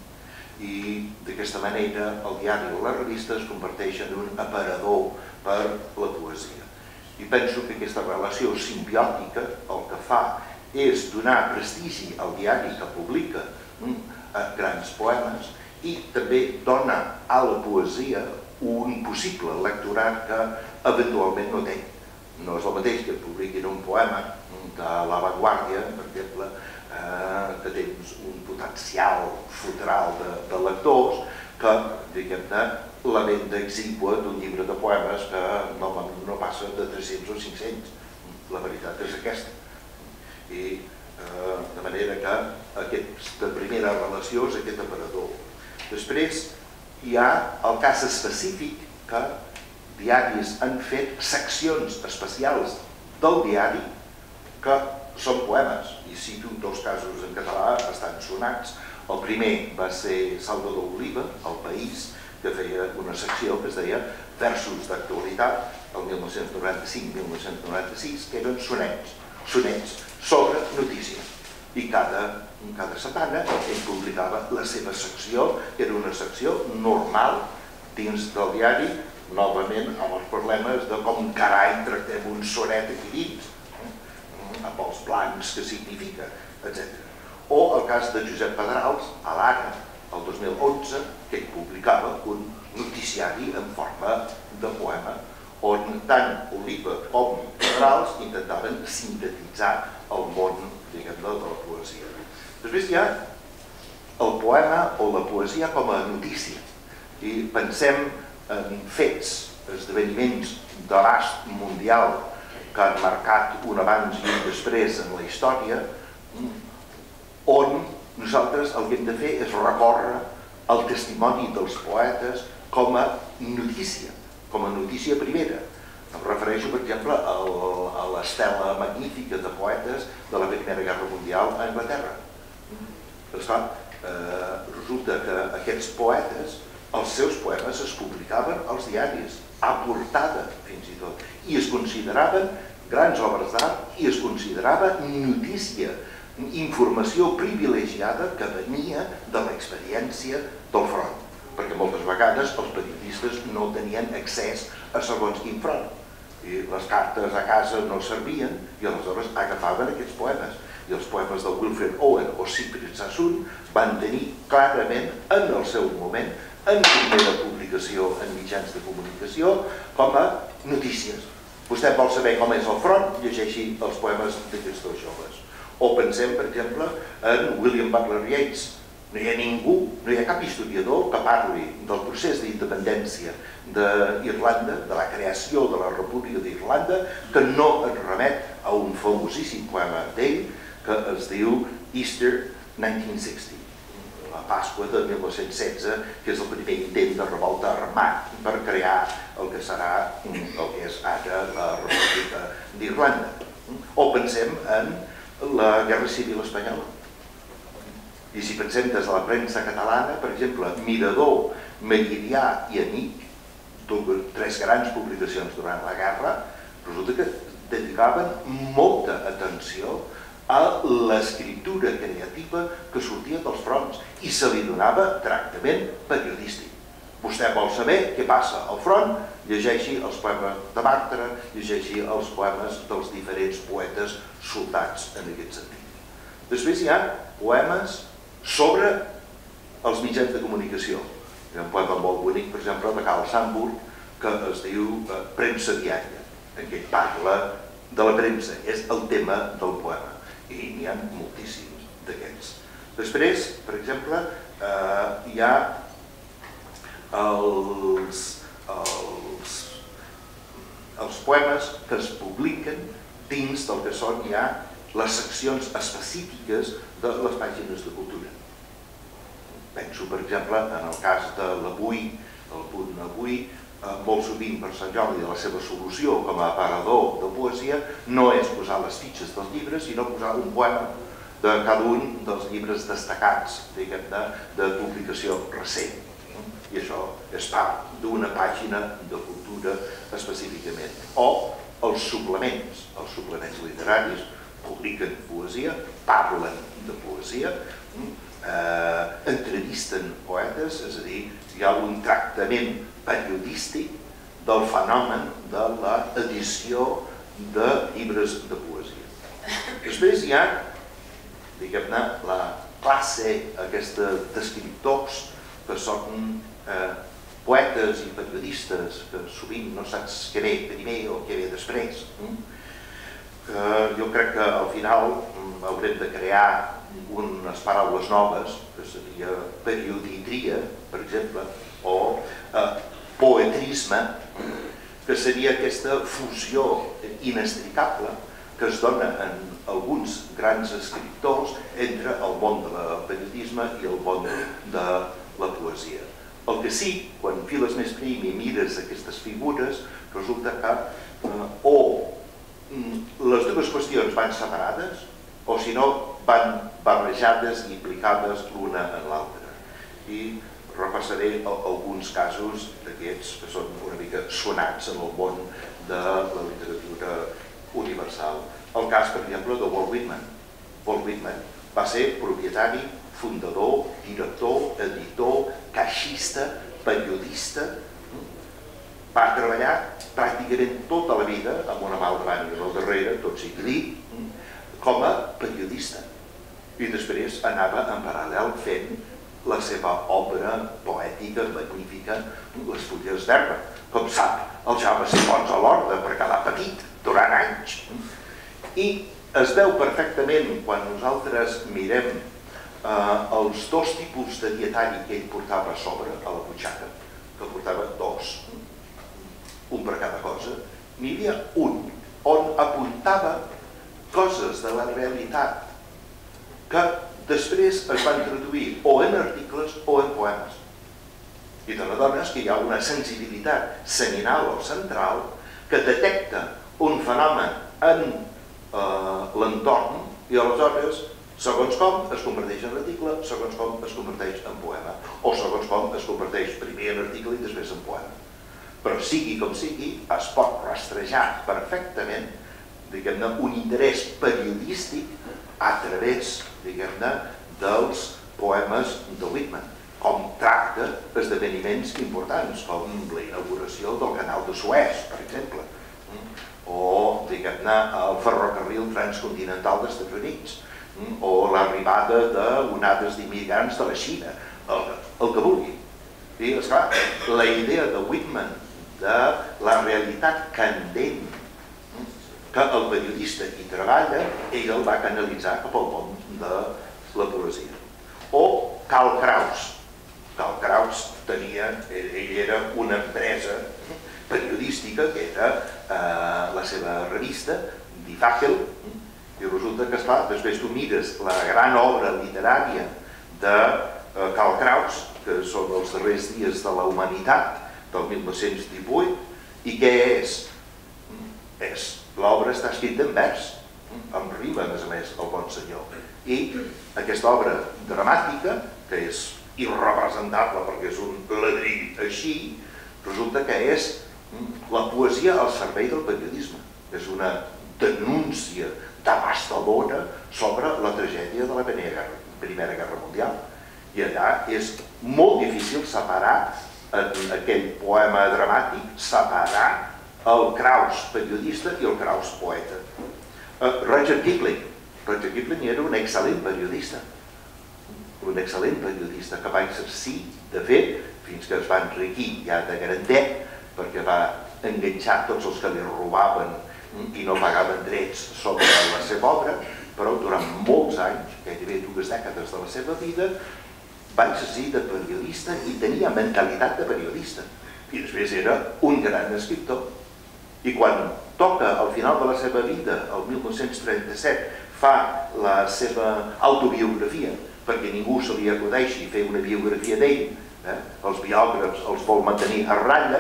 I d'aquesta manera el diari o la revista es converteix en un aparador per la poesia. I penso que aquesta relació simbiòtica el que fa és donar prestigi al diari que publica grans poemes i també dona a la poesia un possible lectorat que eventualment no té. No és el mateix que publiquin un poema de l'avantguàrdia, per exemple, que té un potencial futural de lectors que, diguem-ne, la venda exigua d'un llibre de poemes que normalment no passa de tres-cents o cinc-cents. La veritat és aquesta. I de manera que aquesta primera relació és aquest aparador. Després hi ha el cas específic que diaris han fet seccions especials del diari que són poemes. I cito dos casos en català bastant sonats. El primer va ser Salvador Oliva, El País, que feia una secció que es deia Versos d'actualitat, el mil nou-cents noranta-cinc mil nou-cents noranta-sis, que eren sonets, sonets sobre notícies. I cada setmana ell publicava la seva secció, que era una secció normal dins del diari, novament amb els problemes de com carai tractem un sonet aquí dins, amb els blancs que significa, etcètera. O el cas de Josep Pedrals, a l'Ara, el dos mil onze, que ell publicava un noticiari en forma de poema, on tant Oliva com Pedrals intentaven sintetitzar el món, diguem-ne, de la poesia. Després hi ha el poema o la poesia com a notícia. I pensem en fets, esdeveniments de l'abast mundial que han marcat un abans i un després en la història, on nosaltres el que hem de fer és recórrer al testimoni dels poetes com a notícia, com a notícia primera. Em refereixo, per exemple, a l'estela magnífica de poetes de la Primera Guerra Mundial a Anglaterra. Resulta que aquests poetes, els seus poemes es publicaven als diaris, a portada fins i tot, i es consideraven grans obres d'art i es considerava notícia, informació privilegiada que venia de l'experiència del front, perquè moltes vegades els periodistes no tenien accés a segons quin front. I les cartes a casa no servien i aleshores agafaven aquests poemes. I els poemes de Wilfred Owen o Siegfried Sassoon van tenir clarament en el seu moment, en primera publicació en mitjans de comunicació, com a notícies. Vostè vol saber com és el front? Llegeixi els poemes d'aquests dos joves. O pensem, per exemple, en William Butler Yeats. No hi ha ningú, no hi ha cap historiador que parli del procés d'independència d'Irlanda, de la creació de la República d'Irlanda, que no es remet a un famosíssim poema d'ell que es diu Easter nineteen sixty, la Pasqua de mil nou-cents setze, que és el primer intent de revolta armat per crear el que serà el que és ara la República d'Irlanda. O pensem en la Guerra Civil Espanyola. I si pensem des de la premsa catalana, per exemple, Mirador, Meridià i Amic, tres grans publicacions durant la guerra, resulta que dedicaven molta atenció a l'escriptura creativa que sortia dels fronts i se li donava tractament periodístic. Vostè vol saber què passa al front, llegeixi els poemes de Bartra, llegeixi els poemes dels diferents poetes soldats en aquest sentit. Després hi ha poemes sobre els mitjans de comunicació. Hi ha un poema molt bonic, per exemple, de Carl Sandburg, que es diu Premsa diària, en què parla de la premsa, és el tema del poema. I n'hi ha moltíssims d'aquests. Després, per exemple, hi ha els, els, els poemes que es publiquen dins del que són ja les seccions específiques de les pàgines de cultura. Penso, per exemple, en el cas de l'Avui, el punt Avui, molt sovint per Sant Jordi de la seva solució com a aparador de poesia no és posar les fitxes dels llibres, sinó posar un poema de cada un dels llibres destacats, diguem-ne, de publicació recent. I això és part d'una pàgina de cultura específicament. O els suplements, els suplements literaris publiquen poesia, parlen de poesia, eh, entrevisten poetes, és a dir, hi ha un tractament periodístic del fenomen de l'edició de llibres de poesia. Després hi ha, diguem-ne, la classe aquesta d'escriptors que són eh, poetes i periodistes que sovint no saps què ve primer o què ve després. Que jo crec que al final haurem de crear unes paraules noves, que seria perioditria, per exemple, o eh, poetrisme, que seria aquesta fusió inextricable que es dona en alguns grans escriptors entre el món del periodisme i el món de la poesia. El que sí, quan files més prim i mires aquestes figures, resulta que eh, o les dues qüestions van separades, o si no, van barrejades i implicades l'una en l'altra. I repassaré alguns casos d'aquests que són una mica sonats en el món de la literatura universal. El cas, per exemple, de Walt Whitman. Walt Whitman va ser propietari, fundador, director, editor, caixista, periodista. Va treballar pràcticament tota la vida, amb una mà al davant i al darrere, tot sigui dit, com a periodista. I després anava en paral·lel fent la seva obra poètica magnífica, Les fulles d'herba. Com sap, el ja va ser bons a l'horda per quedar petit durant anys. I es veu perfectament quan nosaltres mirem eh, els dos tipus de dietari que ell portava a sobre, a la butxaca, que portava dos, un per cada cosa, n'hi havia un on apuntava coses de la realitat que després es van traduir o en articles o en poemes. I te n'adones que hi ha una sensibilitat seminal o central que detecta un fenomen en eh, l'entorn i aleshores, segons com, es converteix en article, segons com es converteix en poema, o segons com es converteix primer en article i després en poema. Però sigui com sigui, es pot rastrejar perfectament, diguem-ne, un interès periodístic a través, diguem-ne, dels poemes de Whitman, com tracta esdeveniments importants, com la inauguració del canal de Suez, per exemple, o, diguem-ne, el ferrocarril transcontinental dels Estats Units, o l'arribada d'onades d'immigrants de la Xina, el, el que vulgui. I, esclar, la idea de Whitman de la realitat candent que el periodista hi treballa, ell el va canalitzar cap al món de la poesia. O Karl Kraus. Karl Kraus tenia, ell era una empresa periodística que era eh, la seva revista, Die Fackel, i resulta que, esclar, després tu mires la gran obra literària de Karl Kraus, que són els darrers dies de la humanitat, del mil nou-cents divuit, i què és? És l'obra està escrita en vers, amb rima, a més a més, el bon senyor. I aquesta obra dramàtica, que és irrepresentable perquè és un ladrill així, resulta que és la poesia al servei del periodisme. És una denúncia devastadora sobre la tragèdia de la Primera Guerra Mundial. I allà és molt difícil separar, en aquell poema dramàtic, separar el Kraus periodista i el Kraus poeta. Roger Kipling. Roger Kipling era un excel·lent periodista. Un excel·lent periodista que va exercir, de fet, fins que es va enriquir ja de grandet, perquè va enganxar tots els que li robaven i no pagaven drets sobre la seva obra, però durant molts anys, gairebé dues dècades de la seva vida, va exercir de periodista i tenia mentalitat de periodista. I després era un gran escriptor. I quan toca al final de la seva vida, el mil nou-cents trenta-set, fa la seva autobiografia, perquè ningú se li acudeixi fer una biografia d'ell, els biògrafs els vol mantenir a ratlla,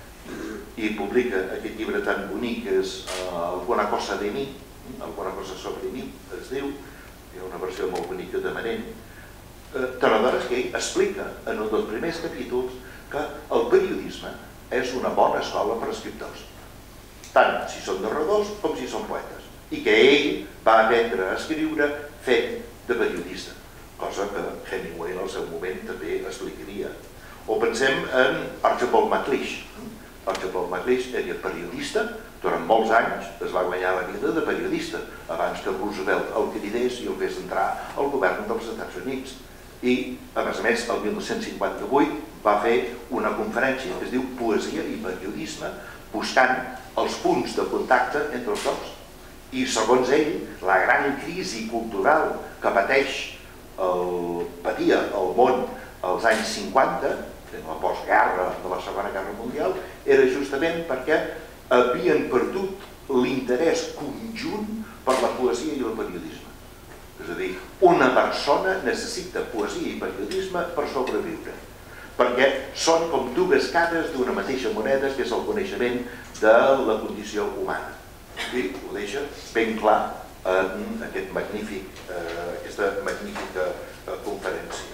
i publica aquest llibre tan bonic que és Alguna cosa de mi, Alguna cosa sobre mi, es diu, hi ha una versió molt bonica de Manent. T'adones que ell explica en un dels primers capítols que el periodisme és una bona escola per a escriptors, tant si són narradors com si són poetes, i que ell va aprendre a escriure fent de periodista, cosa que Hemingway en el seu moment també explicaria. O pensem en Archibald MacLeish. Archibald MacLeish era periodista, durant molts anys es va guanyar la vida de periodista, abans que Roosevelt el cridés i el fes entrar al govern dels Estats Units. I, a més a més, el mil nou-cents cinquanta-vuit va fer una conferència que es diu Poesia i Periodisme, buscant els punts de contacte entre els dos. I, segons ell, la gran crisi cultural que pateix el, patia el món als anys cinquanta, en la postguerra de la Segona Guerra Mundial, era justament perquè havien perdut l'interès conjunt per la poesia i el periodisme. És a dir, una persona necessita poesia i periodisme per sobreviure, perquè són com dues cares d'una mateixa moneda, que és el coneixement de la condició humana. I ho deixa ben clar en aquest magnífic, aquesta magnífica conferència.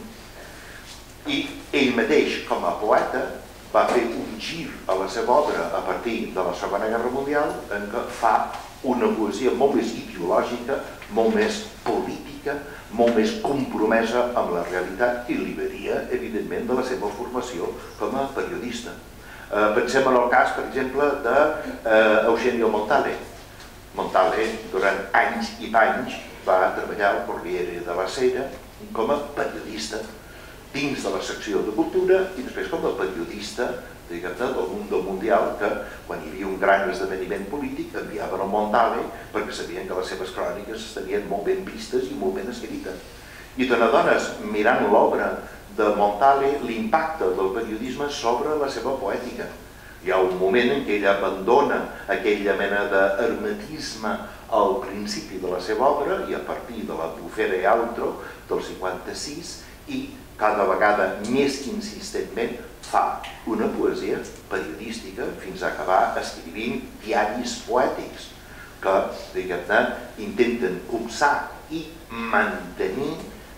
I ell mateix, com a poeta, va fer un gir a la seva obra a partir de la Segona Guerra Mundial, en què fa una poesia molt més ideològica, molt més política, molt més compromesa amb la realitat i li venia, evidentment, de la seva formació com a periodista. Pensem en el cas, per exemple, d'Eugenio Montale. Montale, durant anys i panys, va treballar al Corriere della Sera com a periodista dins de la secció de cultura i després com a periodista del Mundo Mundial, que quan hi havia un gran esdeveniment polític enviaven al Montale perquè sabien que les seves cròniques estarien molt ben vistes i molt ben escrites. I te n'adones, mirant l'obra de Montale, l'impacte del periodisme sobre la seva poètica. Hi ha un moment en què ell abandona aquella mena d'hermetisme al principi de la seva obra i a partir de la Bufera e Altro del cinquanta-sis i cada vegada més insistentment fa una poesia periodística fins a acabar escrivint diaris poètics que, diguem-ne, intenten copsar i mantenir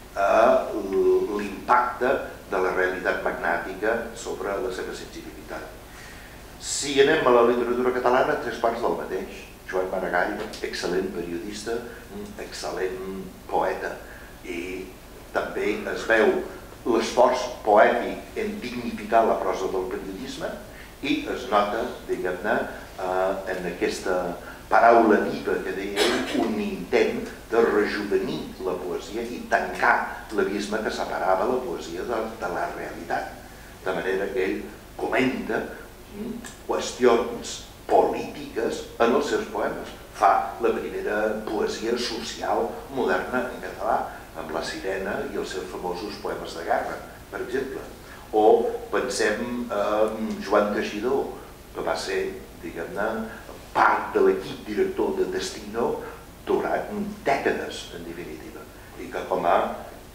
l'impacte de la realitat magnàtica sobre la seva sensibilitat. Si anem a la literatura catalana, tres parts del mateix. Joan Maragall, excel·lent periodista, excel·lent poeta, i també es veu l'esforç poètic en dignificar la prosa del periodisme i es nota, diguem-ne, en aquesta paraula viva que deia ell, un intent de rejuvenir la poesia i tancar l'abisme que separava la poesia de la realitat. De manera que ell comenta qüestions polítiques en els seus poemes. Fa la primera poesia social moderna en català, amb La Sirena i els seus famosos poemes de guerra, per exemple. O pensem en Joan Teixidor, que va ser, diguem-ne, part de l'equip director de Destino durant dècades, en definitiva, i que com a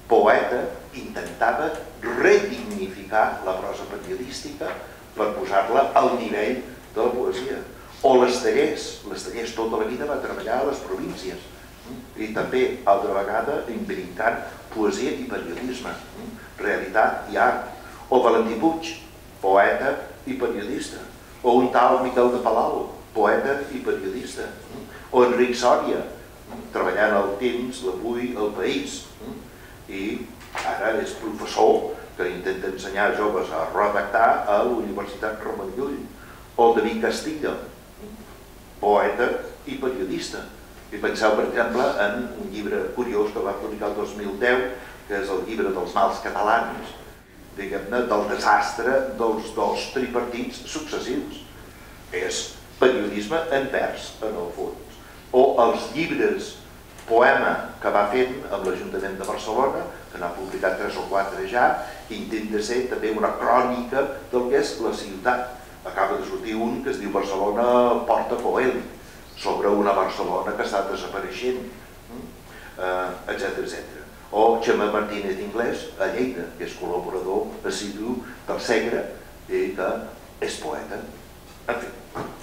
poeta intentava redignificar la prosa periodística per posar-la al nivell de la poesia. O l'Estellers, l'Estellers tota la vida va treballar a les províncies i també, altra vegada, imbrincant poesia i periodisme, realitat i art. O Valentí Puig, poeta i periodista. O un tal Miquel de Palau, poeta i periodista. O Enric Sòria, treballant al Temps, l'Avui, el País. I ara és professor que intenta ensenyar joves a redactar a la Universitat Ramon Llull. O David Castillo, poeta i periodista. I penseu, per exemple, en un llibre curiós que va publicar el dos mil deu, que és el llibre dels mals catalans, diguem-ne, del desastre dels dos tripartits successius. És periodisme en vers, en el fons. O els llibres poema que va fent amb l'Ajuntament de Barcelona, que n'ha publicat tres o quatre ja, intenta ser també una crònica del que és la ciutat. Acaba de sortir un que es diu Barcelona Porta Coeli, sobre una Barcelona que està desapareixent, etcètera, etcètera. O Xavier Martínez Inglés, a Lleida, que és col·laborador assidu del Segre i que és poeta. En fi.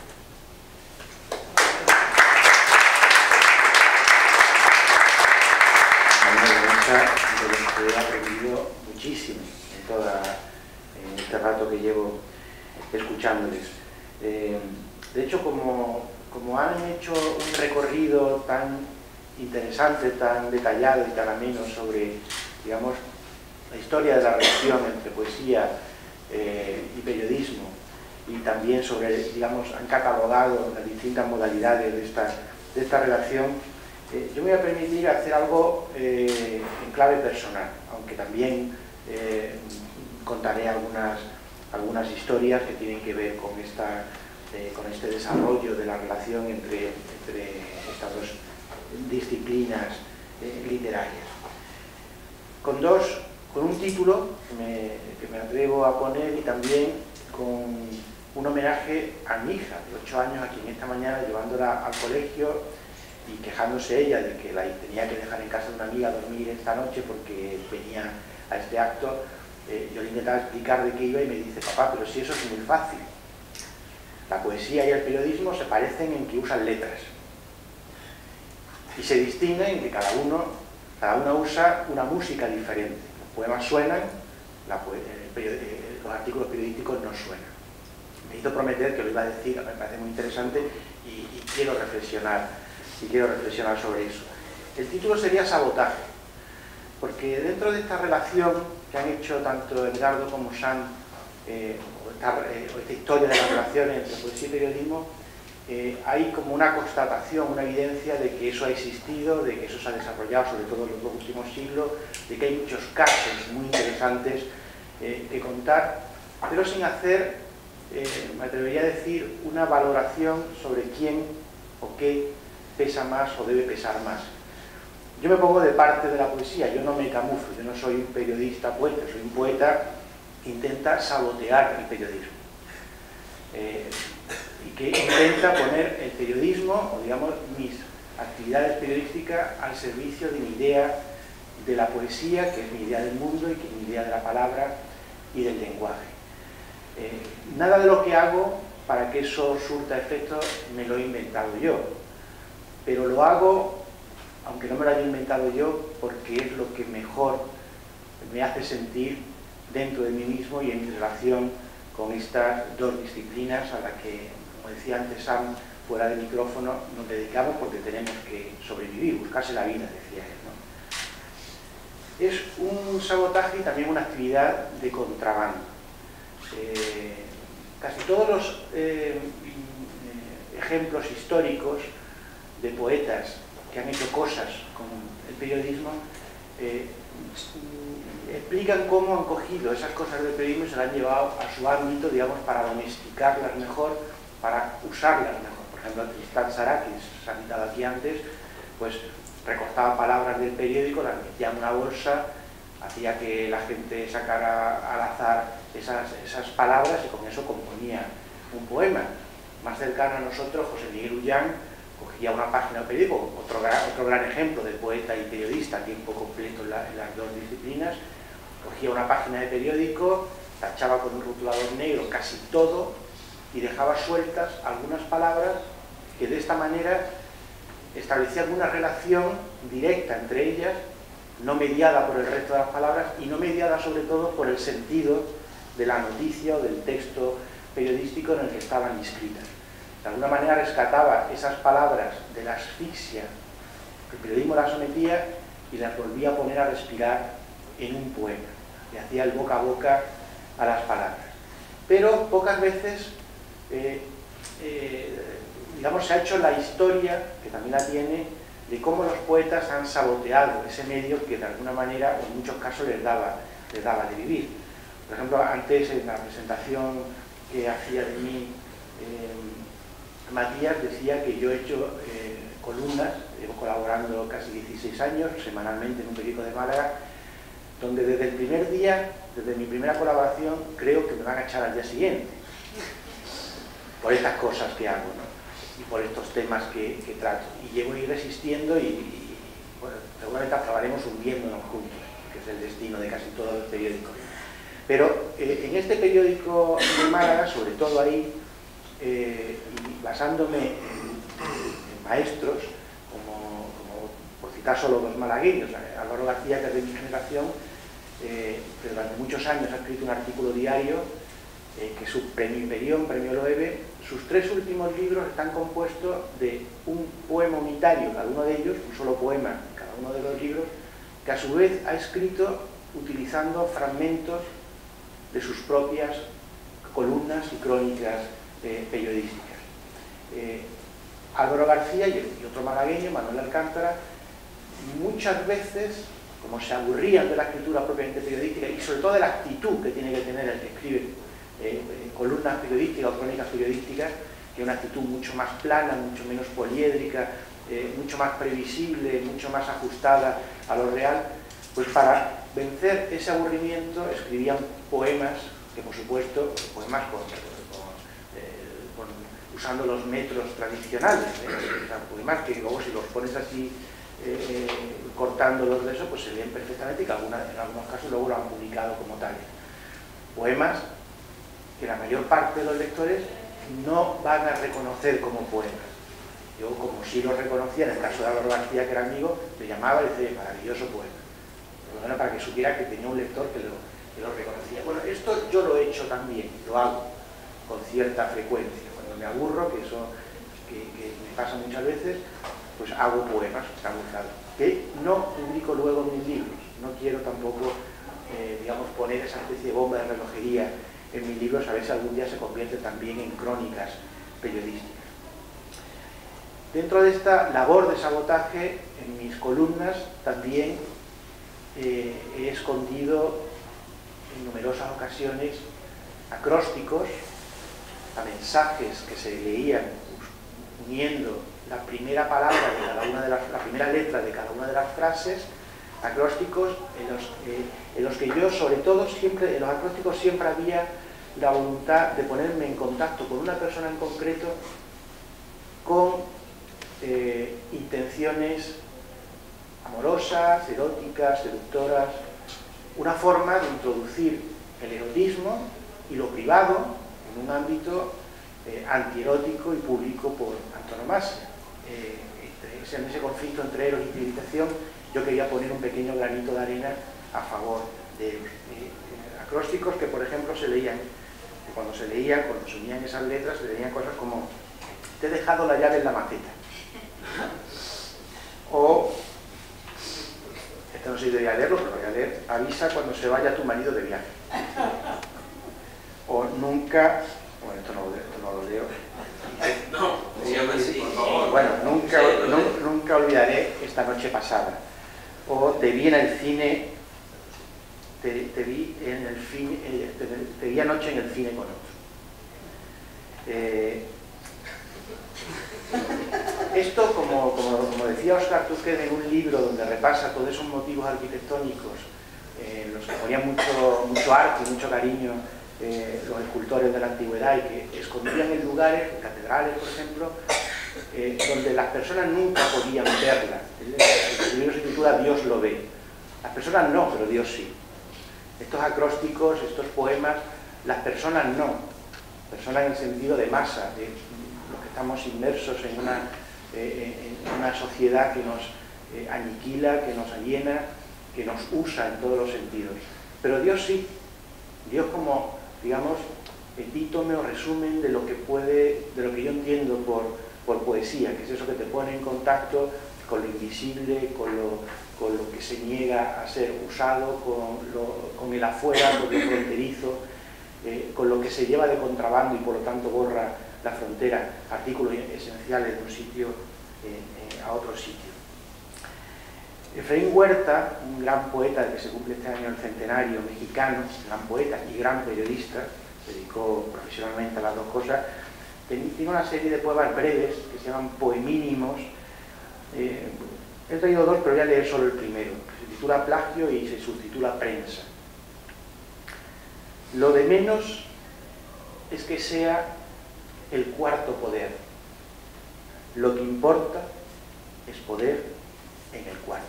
De los que he aprendido muchísimo en todo en este rato que llevo escuchándoles. Eh, de hecho, como, como han hecho un recorrido tan interesante, tan detallado y tan ameno sobre, digamos, la historia de la relación entre poesía eh, y periodismo, y también sobre, digamos, han catalogado las distintas modalidades de esta, de esta relación, Eh, yo me voy a permitir hacer algo eh, en clave personal, aunque también eh, contaré algunas, algunas historias que tienen que ver con, esta, eh, con este desarrollo de la relación entre, entre estas dos disciplinas eh, literarias. Con, dos, con un título que me, que me atrevo a poner y también con un homenaje a mi hija de ocho años, a quien esta mañana, llevándola al colegio y quejándose ella de que la tenía que dejar en casa de una amiga a dormir esta noche porque venía a este acto, eh, yo le intentaba explicar de qué iba y me dice: papá, pero si eso es muy fácil. La poesía y el periodismo se parecen en que usan letras y se distinguen en que cada uno, cada uno usa una música diferente. Los poemas suenan, la, eh, los artículos periodísticos no suenan. Me hizo prometer que lo iba a decir, me parece muy interesante y, y quiero reflexionar y quiero reflexionar sobre eso. El título sería Sabotaje, porque dentro de esta relación que han hecho tanto Edgardo como Sam, eh, o, esta, eh, o esta historia de las relaciones entre poesía y periodismo, eh, hay como una constatación, una evidencia de que eso ha existido, de que eso se ha desarrollado sobre todo en los dos últimos siglos, de que hay muchos casos muy interesantes eh, que contar, pero sin hacer, eh, me atrevería a decir, una valoración sobre quién o qué pesa más o debe pesar más. Yo me pongo de parte de la poesía, yo no me camuflo, yo no soy un periodista poeta, soy un poeta que intenta sabotear el periodismo. Eh, y que intenta poner el periodismo, o digamos, mis actividades periodísticas al servicio de mi idea de la poesía, que es mi idea del mundo y que es mi idea de la palabra y del lenguaje. Eh, nada de lo que hago para que eso surta efecto me lo he inventado yo. Pero lo hago, aunque no me lo haya inventado yo, porque es lo que mejor me hace sentir dentro de mí mismo y en mi relación con estas dos disciplinas a las que, como decía antes Sam, fuera de micrófono, nos dedicamos porque tenemos que sobrevivir, buscarse la vida, decía él, ¿no? Es un sabotaje y también una actividad de contrabando. Eh, casi todos los eh, ejemplos históricos de poetas que han hecho cosas con el periodismo eh, explican cómo han cogido esas cosas del periodismo y se las han llevado a su ámbito, digamos, para domesticarlas mejor, para usarlas mejor. Por ejemplo, Tristán Tzara, que se ha citado aquí antes, pues recortaba palabras del periódico, las metía en una bolsa, hacía que la gente sacara al azar esas, esas palabras y con eso componía un poema. Más cercano a nosotros, José Miguel Ullán, cogía una página de periódico, otro gran, otro gran ejemplo de poeta y periodista, tiempo completo en, la, en las dos disciplinas, cogía una página de periódico, tachaba con un rotulador negro casi todo y dejaba sueltas algunas palabras que de esta manera establecían una relación directa entre ellas, no mediada por el resto de las palabras y no mediada sobre todo por el sentido de la noticia o del texto periodístico en el que estaban inscritas. De alguna manera rescataba esas palabras de la asfixia que el periodismo las sometía y las volvía a poner a respirar en un poema, y hacía el boca a boca a las palabras. Pero pocas veces, eh, eh, digamos, se ha hecho la historia, que también la tiene, de cómo los poetas han saboteado ese medio que de alguna manera, en muchos casos, les daba, les daba de vivir. Por ejemplo, antes en la presentación que hacía de mí eh, Matías, decía que yo he hecho eh, columnas, llevo colaborando casi dieciséis años, semanalmente en un periódico de Málaga, donde desde el primer día, desde mi primera colaboración, creo que me van a echar al día siguiente, por estas cosas que hago, ¿no? Y por estos temas que, que trato. Y llevo ahí resistiendo y, y bueno, seguramente acabaremos hundiéndonos juntos, que es el destino de casi todos los periódicos. Pero eh, en este periódico de Málaga, sobre todo ahí, eh, y basándome en, en maestros, como, como por citar solo dos malagueños, Álvaro García, que es de mi generación, eh, que durante muchos años ha escrito un artículo diario, eh, que es su premio Imperión, premio Loewe. Sus tres últimos libros están compuestos de un poema unitario, cada uno de ellos, un solo poema en cada uno de los libros, que a su vez ha escrito utilizando fragmentos de sus propias columnas y crónicas eh, periodísticas. Eh, Álvaro García y otro malagueño, Manuel Alcántara, muchas veces, como se aburrían de la escritura propiamente periodística y sobre todo de la actitud que tiene que tener el que escribe eh, columnas periodísticas o crónicas periodísticas, que es una actitud mucho más plana, mucho menos poliédrica, eh, mucho más previsible, mucho más ajustada a lo real, pues para vencer ese aburrimiento escribían poemas, que por supuesto, poemas con, con, eh, con, usando los metros tradicionales, ¿eh? O sea, poemas que luego si los pones así, eh, cortándolos de eso, pues se leen perfectamente y que alguna, en algunos casos luego lo han publicado como tales. Poemas que la mayor parte de los lectores no van a reconocer como poemas. Yo, como sí lo reconocía, en el caso de Álvaro García, que era amigo, le llamaba y le decía, maravilloso poema. Bueno, para que supiera que tenía un lector que lo, que lo reconocía. Bueno, esto yo lo he hecho también, lo hago con cierta frecuencia. Cuando me aburro, que eso que, que me pasa muchas veces, pues hago poemas, está muy claro, que no publico luego en mis libros. No quiero tampoco, eh, digamos, poner esa especie de bomba de relojería en mis libros, a ver si algún día se convierte también en crónicas periodísticas. Dentro de esta labor de sabotaje, en mis columnas también Eh, he escondido en numerosas ocasiones acrósticos a mensajes que se leían uniendo la primera palabra de cada una de las, la primera letra de cada una de las frases, acrósticos en los, eh, en los que yo sobre todo siempre, en los acrósticos siempre había la voluntad de ponerme en contacto con una persona en concreto con eh, intenciones amorosas, eróticas, seductoras, una forma de introducir el erotismo y lo privado en un ámbito eh, antierótico y público por antonomasia. Eh, entre, en ese conflicto entre eros y civilización, yo quería poner un pequeño granito de arena a favor de eros. Eh, eh, acrósticos que, por ejemplo, se leían, que cuando se leían, cuando se unían esas letras, se leían cosas como: te he dejado la llave en la maceta. O no sé si debería leerlo, pero lo voy a leer: avisa cuando se vaya tu marido de viaje. O nunca, bueno, esto no, esto no lo leo. No, siempre sí, por favor. Bueno, nunca, no, nunca olvidaré esta noche pasada. O te vi en el cine, te, te vi en el cine, eh, te, te vi anoche en el cine con otro. Eh, Esto, como, como, como decía Oscar Tuquet en un libro donde repasa todos esos motivos arquitectónicos, eh, los que ponían mucho, mucho arte y mucho cariño eh, los escultores de la antigüedad y que escondían en lugares, en catedrales, por ejemplo, eh, donde las personas nunca podían verla. El libro se titula Dios lo ve. Las personas no, pero Dios sí. Estos acrósticos, estos poemas, las personas no. Personas en el sentido de masa, de los que estamos inmersos en una, eh, en una sociedad que nos eh, aniquila, que nos aliena, que nos usa en todos los sentidos. Pero Dios sí. Dios como, digamos, epítome o resumen de lo que puede, de lo que yo entiendo por, por poesía, que es eso que te pone en contacto con lo invisible, con lo, con lo que se niega a ser usado, con, lo, con el afuera, con lo fronterizo, eh, con lo que se lleva de contrabando y por lo tanto borra la frontera, artículos esenciales de un sitio eh, eh, a otro sitio. Efraín Huerta, un gran poeta que se cumple este año el centenario, mexicano, gran poeta y gran periodista, se dedicó profesionalmente a las dos cosas, tiene una serie de poemas breves que se llaman poemínimos. Eh, he traído dos, pero voy a leer solo el primero, que se titula Plagio y se subtitula Prensa. Lo de menos es que sea el cuarto poder. Lo que importa es poder en el cuarto.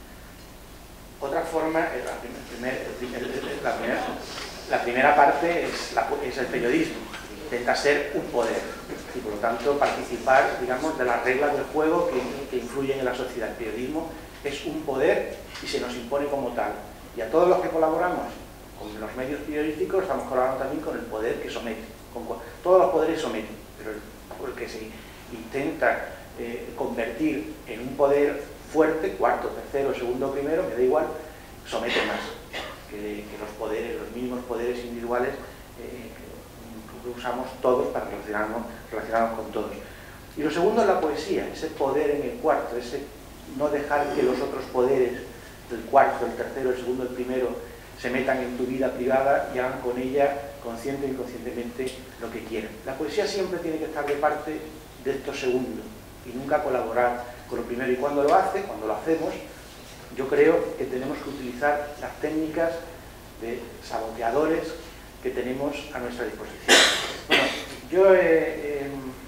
Otra forma, la, primer, primer, la, primera, la primera parte es, la, es el periodismo. Intenta ser un poder y por lo tanto participar, digamos, de las reglas del juego que, que influyen en la sociedad. El periodismo es un poder y se nos impone como tal. Y a todos los que colaboramos con los medios periodísticos estamos colaborando también con el poder que somete. Con, todos los poderes someten, pero el, el que se intenta eh, convertir en un poder fuerte, cuarto, tercero, segundo, primero, me da igual, somete más que, que los poderes, los mínimos poderes individuales eh, que usamos todos para relacionarnos, relacionarnos con todos. Y lo segundo es la poesía, ese poder en el cuarto, ese no dejar que los otros poderes, el cuarto, el tercero, el segundo, el primero, se metan en tu vida privada y hagan con ella, consciente e inconscientemente, lo que quieran. La poesía siempre tiene que estar de parte de estos segundos y nunca colaborar con lo primero. Y cuando lo hace, cuando lo hacemos, yo creo que tenemos que utilizar las técnicas de saboteadores que tenemos a nuestra disposición. Bueno, yo eh, eh,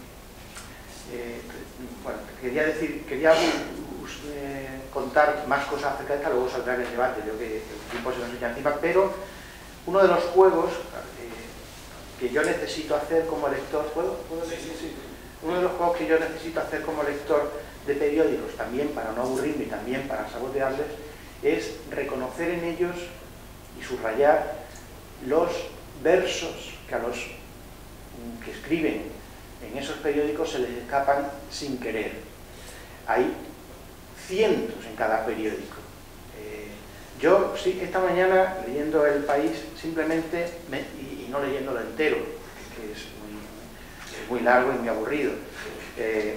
eh, bueno, quería decir, quería eh, contar más cosas acerca de esta, luego saldrá en el debate, creo que el tiempo se nos echa encima, pero uno de los juegos eh, que yo necesito hacer como lector, ¿puedo? ¿Puedo decir? Sí, sí. Uno de los juegos que yo necesito hacer como lector de periódicos, también para no aburrirme y también para sabotearles, es reconocer en ellos y subrayar los versos que a los que escriben en esos periódicos se les escapan sin querer. Hay cientos en cada periódico. Eh, yo, sí, esta mañana, leyendo El País, simplemente, me, y, y no leyéndolo entero, que es muy, es muy largo y muy aburrido, eh,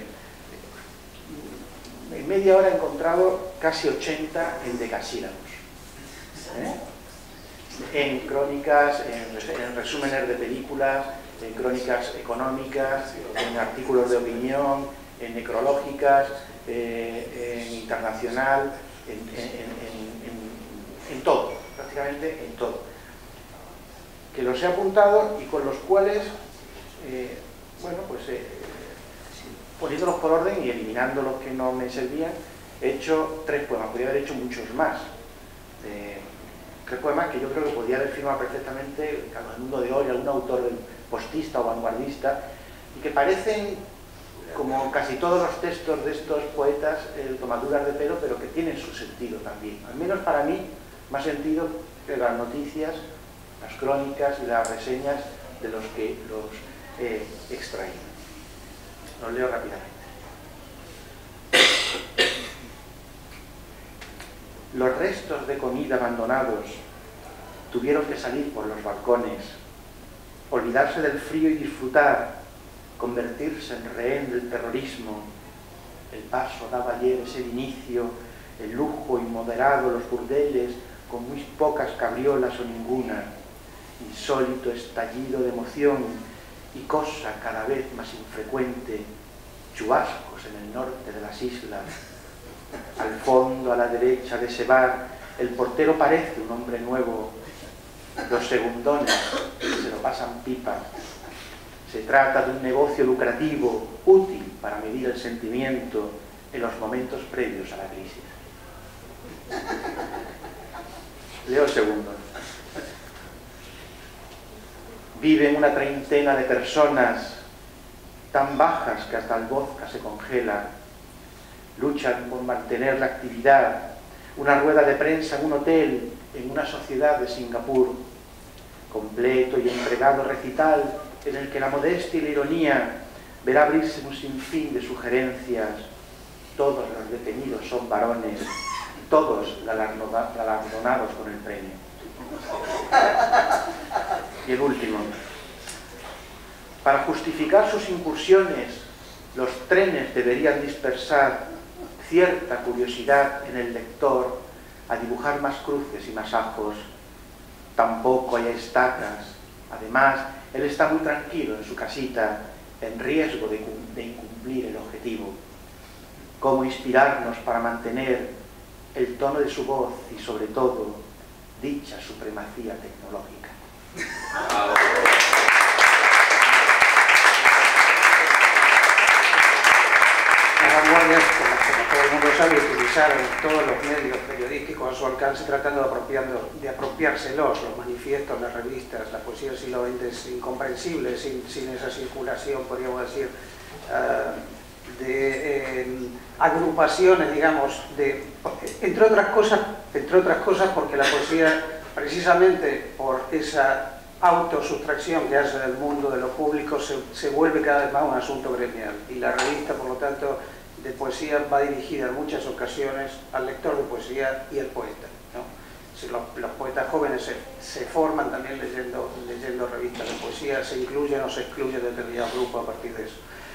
en media hora he encontrado casi ochenta endecasílabos. ¿Eh? En crónicas, en, en resúmenes de películas, en crónicas económicas, en artículos de opinión, en necrológicas, eh, en internacional, en, en, en, en, en todo, prácticamente en todo. Que los he apuntado y con los cuales, eh, bueno, pues eh, poniéndolos por orden y eliminando los que no me servían, he hecho tres poemas, podría haber hecho muchos más. Eh, tres poemas que yo creo que podía haber firmado perfectamente Carlos Edmundo de Oria, algún autor postista o vanguardista, y que parecen, como casi todos los textos de estos poetas, eh, tomaduras de pelo, pero que tienen su sentido también. Al menos para mí, más sentido que las noticias, las crónicas y las reseñas de los que los he extraído. Los leo rápidamente. Los restos de comida abandonados tuvieron que salir por los balcones, olvidarse del frío y disfrutar, convertirse en rehén del terrorismo. El paso daba ayer ese inicio, el lujo inmoderado, los burdeles con muy pocas cabriolas o ninguna, insólito estallido de emoción y cosa cada vez más infrecuente, chubascos en el norte de las islas. Al fondo, a la derecha de ese bar, el portero parece un hombre nuevo. Los segundones se lo pasan pipa. Se trata de un negocio lucrativo útil para medir el sentimiento en los momentos previos a la crisis. Leo el segundo. Viven una treintena de personas tan bajas que hasta el vodka se congela. Luchan por mantener la actividad. Una rueda de prensa en un hotel, en una sociedad de Singapur. Completo y entregado recital en el que la modestia y la ironía verá abrirse un sinfín de sugerencias. Todos los detenidos son varones, todos galardonados con el premio. Y el último. Para justificar sus incursiones, los trenes deberían dispersar cierta curiosidad en el lector a dibujar más cruces y más ajos. Tampoco hay estacas. Además, él está muy tranquilo en su casita, en riesgo de, de incumplir el objetivo. Cómo inspirarnos para mantener el tono de su voz y, sobre todo, dicha supremacía tecnológica. Las vanguardias, como todo el mundo sabe, utilizaron todos los medios periodísticos a su alcance tratando de, apropiando, de apropiárselos, los manifiestos, las revistas, la poesía del siglo veinte es incomprensible sin, sin esa circulación, podríamos decir, uh, de eh, agrupaciones, digamos, de, entre otras cosas, entre otras cosas porque la poesía, precisamente por esa autosustracción que hace del mundo de lo público, se, se vuelve cada vez más un asunto gremial, y la revista, por lo tanto, de poesía va dirigida en muchas ocasiones al lector de poesía y al poeta, ¿no? Si los, los poetas jóvenes se, se forman también leyendo, leyendo revistas de poesía, se incluyen o se excluyen de determinados grupos a partir de eso.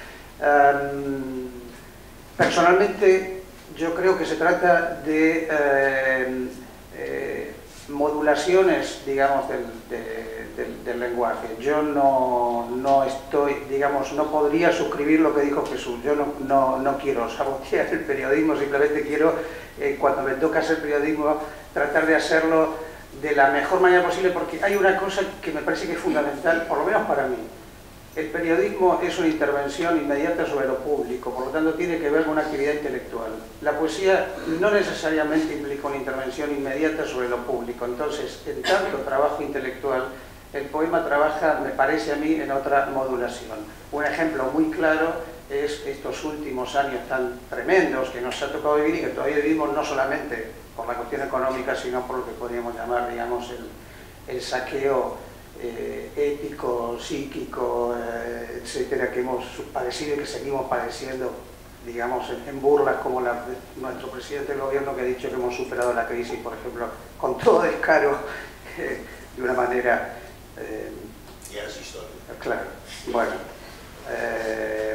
Um, personalmente, yo creo que se trata de eh, eh, modulaciones, digamos, del, de, del, del lenguaje. Yo no, no estoy, digamos, no podría suscribir lo que dijo Jesús. Yo no, no, no quiero sabotear el periodismo, simplemente quiero, eh, cuando me toca hacer periodismo, tratar de hacerlo de la mejor manera posible, porque hay una cosa que me parece que es fundamental, por lo menos para mí. El periodismo es una intervención inmediata sobre lo público, por lo tanto tiene que ver con una actividad intelectual. La poesía no necesariamente implica una intervención inmediata sobre lo público, entonces, en tanto trabajo intelectual, el poema trabaja, me parece a mí, en otra modulación. Un ejemplo muy claro es estos últimos años tan tremendos que nos ha tocado vivir y que todavía vivimos no solamente por la cuestión económica, sino por lo que podríamos llamar, digamos, el, el saqueo Eh, ético, psíquico, eh, etcétera, que hemos padecido y que seguimos padeciendo, digamos, en, en burlas como la de nuestro presidente del gobierno, que ha dicho que hemos superado la crisis, por ejemplo, con todo descaro, eh, de una manera... Eh, ya es historia. Claro, bueno. Eh,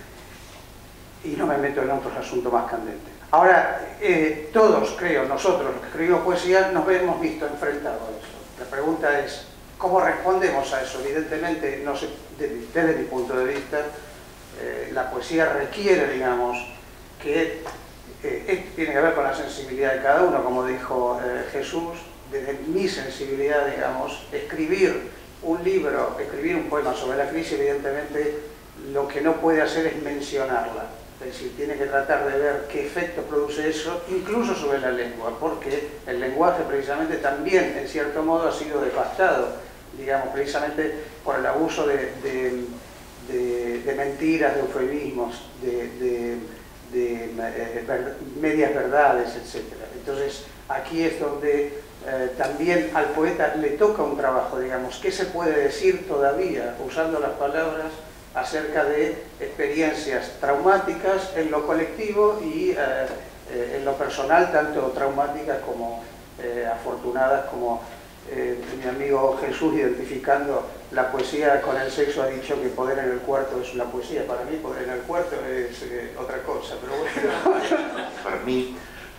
y no me meto en otros asuntos más candentes. Ahora, eh, todos, creo, nosotros, los que escribimos poesía, nos hemos visto enfrentados a eso. La pregunta es, ¿cómo respondemos a eso? Evidentemente, no sé, desde, desde mi punto de vista, eh, la poesía requiere, digamos, que eh, tiene que ver con la sensibilidad de cada uno, como dijo eh, Jesús. Desde mi sensibilidad, digamos, escribir un libro, escribir un poema sobre la crisis, evidentemente, lo que no puede hacer es mencionarla. Es decir, tiene que tratar de ver qué efecto produce eso, incluso sobre la lengua, porque el lenguaje, precisamente, también, en cierto modo, ha sido devastado, digamos, precisamente por el abuso de, de, de, de mentiras, de eufemismos, de, de, de eh, ver, medias verdades, etcétera. Entonces, aquí es donde eh, también al poeta le toca un trabajo, digamos, ¿qué se puede decir todavía, usando las palabras, acerca de experiencias traumáticas en lo colectivo y eh, eh, en lo personal, tanto traumáticas como eh, afortunadas, como eh, mi amigo Jesús, identificando la poesía con el sexo, ha dicho que poder en el cuarto es una poesía. Para mí poder en el cuarto es eh, otra cosa, però bueno. Per mi,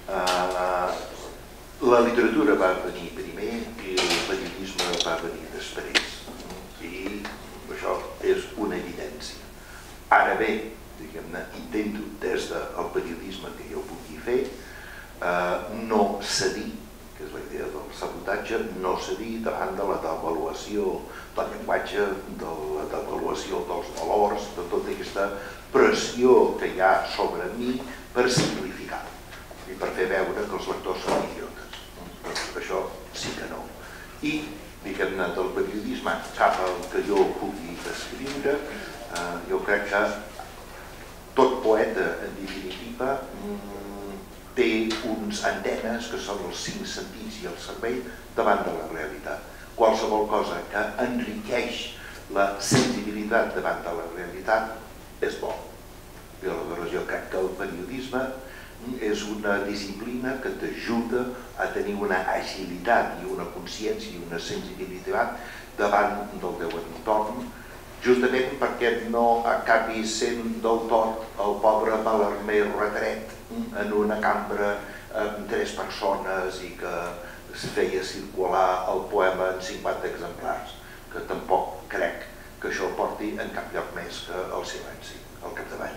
uh, la literatura va venir primer i el periodisme va venir després. I això és una evidència. Ara bé, diguem-ne, intento des del periodisme que jo pugui fer eh, no cedir, que és la idea del sabotatge, no cedir davant de la devaluació del llenguatge, de la devaluació treballar sobre mi per simplificar i per fer veure que els lectors són idiotes. Doncs això sí que no. I, diguem-ne, del periodisme cap al que jo pugui escriure, eh, jo crec que tot poeta, en definitiva, té uns antenes que són els cinc sentits i el cervell davant de la realitat. Qualsevol cosa que enriqueix la sensibilitat davant de la realitat és bo. I aleshores jo crec que el periodisme és una disciplina que t'ajuda a tenir una agilitat i una consciència i una sensibilitat davant del teu entorn, justament perquè no acabi sent del tot el pobre Malarmé retret en una cambra amb tres persones i que es feia circular el poema en cinquanta exemplars, que tampoc crec que això porti en cap lloc més que el silenci, al capdavall.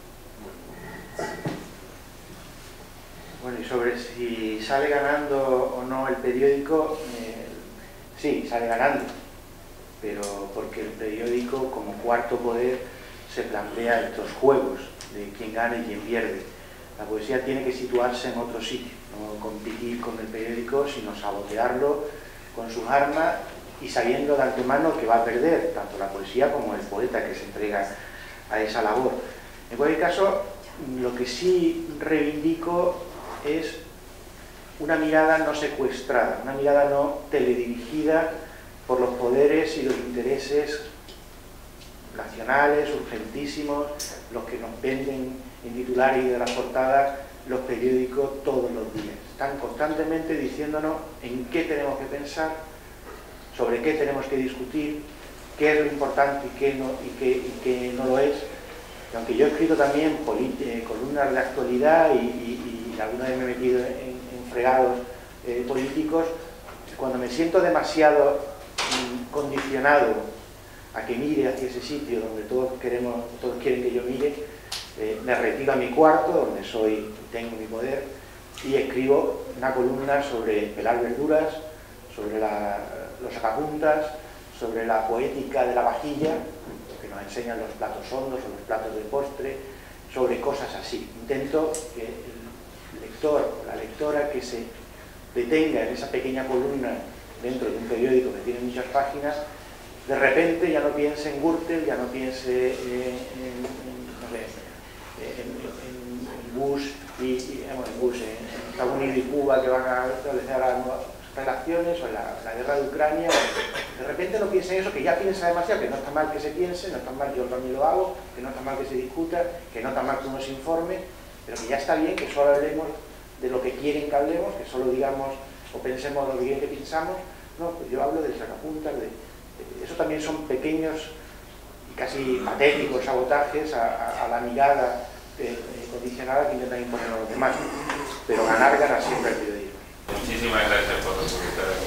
Bueno, y sobre si sale ganando o no el periódico, eh, sí, sale ganando, pero porque el periódico como cuarto poder se plantea estos juegos de quién gana y quién pierde. La poesía tiene que situarse en otro sitio, no competir con el periódico, sino sabotearlo con sus armas y sabiendo de antemano que va a perder tanto la poesía como el poeta que se entrega a esa labor. En cualquier caso, lo que sí reivindico es una mirada no secuestrada, una mirada no teledirigida por los poderes y los intereses nacionales, urgentísimos, los que nos venden en titulares y de las portadas los periódicos todos los días. Están constantemente diciéndonos en qué tenemos que pensar, sobre qué tenemos que discutir, qué es lo importante y qué no, y qué, y qué no lo es. Y aunque yo he escrito también eh, columnas de actualidad y, y, y alguna vez me he metido en, en fregados eh, políticos, cuando me siento demasiado mm, condicionado a que mire hacia ese sitio donde todos queremos, todos quieren que yo mire, eh, me retiro a mi cuarto, donde soy, tengo mi poder, y escribo una columna sobre pelar verduras, sobre la, los sacapuntas, sobre la poética de la vajilla, que nos enseñan los platos hondos o los platos de postre, sobre cosas así. Intento que el lector, la lectora que se detenga en esa pequeña columna dentro de un periódico que tiene muchas páginas, de repente ya no piense en Gürtel, ya no piense en, en, no sé, en, en, en Bush y, y bueno, en Bush, en Estados Unidos y Cuba, que van a establecer las nuevas relaciones, o en la, la guerra de Ucrania. De repente no piense en eso, que ya piensa demasiado, que no está mal que se piense, no está mal, yo también lo hago, que no está mal que se discuta, que no está mal que uno se informe, pero que ya está bien que solo hablemos de lo que quieren que hablemos, que solo digamos o pensemos lo bien que pensamos. No, pues yo hablo del sacapuntas, de, de, eso también son pequeños y casi patéticos sabotajes a, a, a la mirada eh, condicionada que intentan imponer a los demás, pero ganar gana siempre el periodismo. Muchísimas gracias por estar aquí.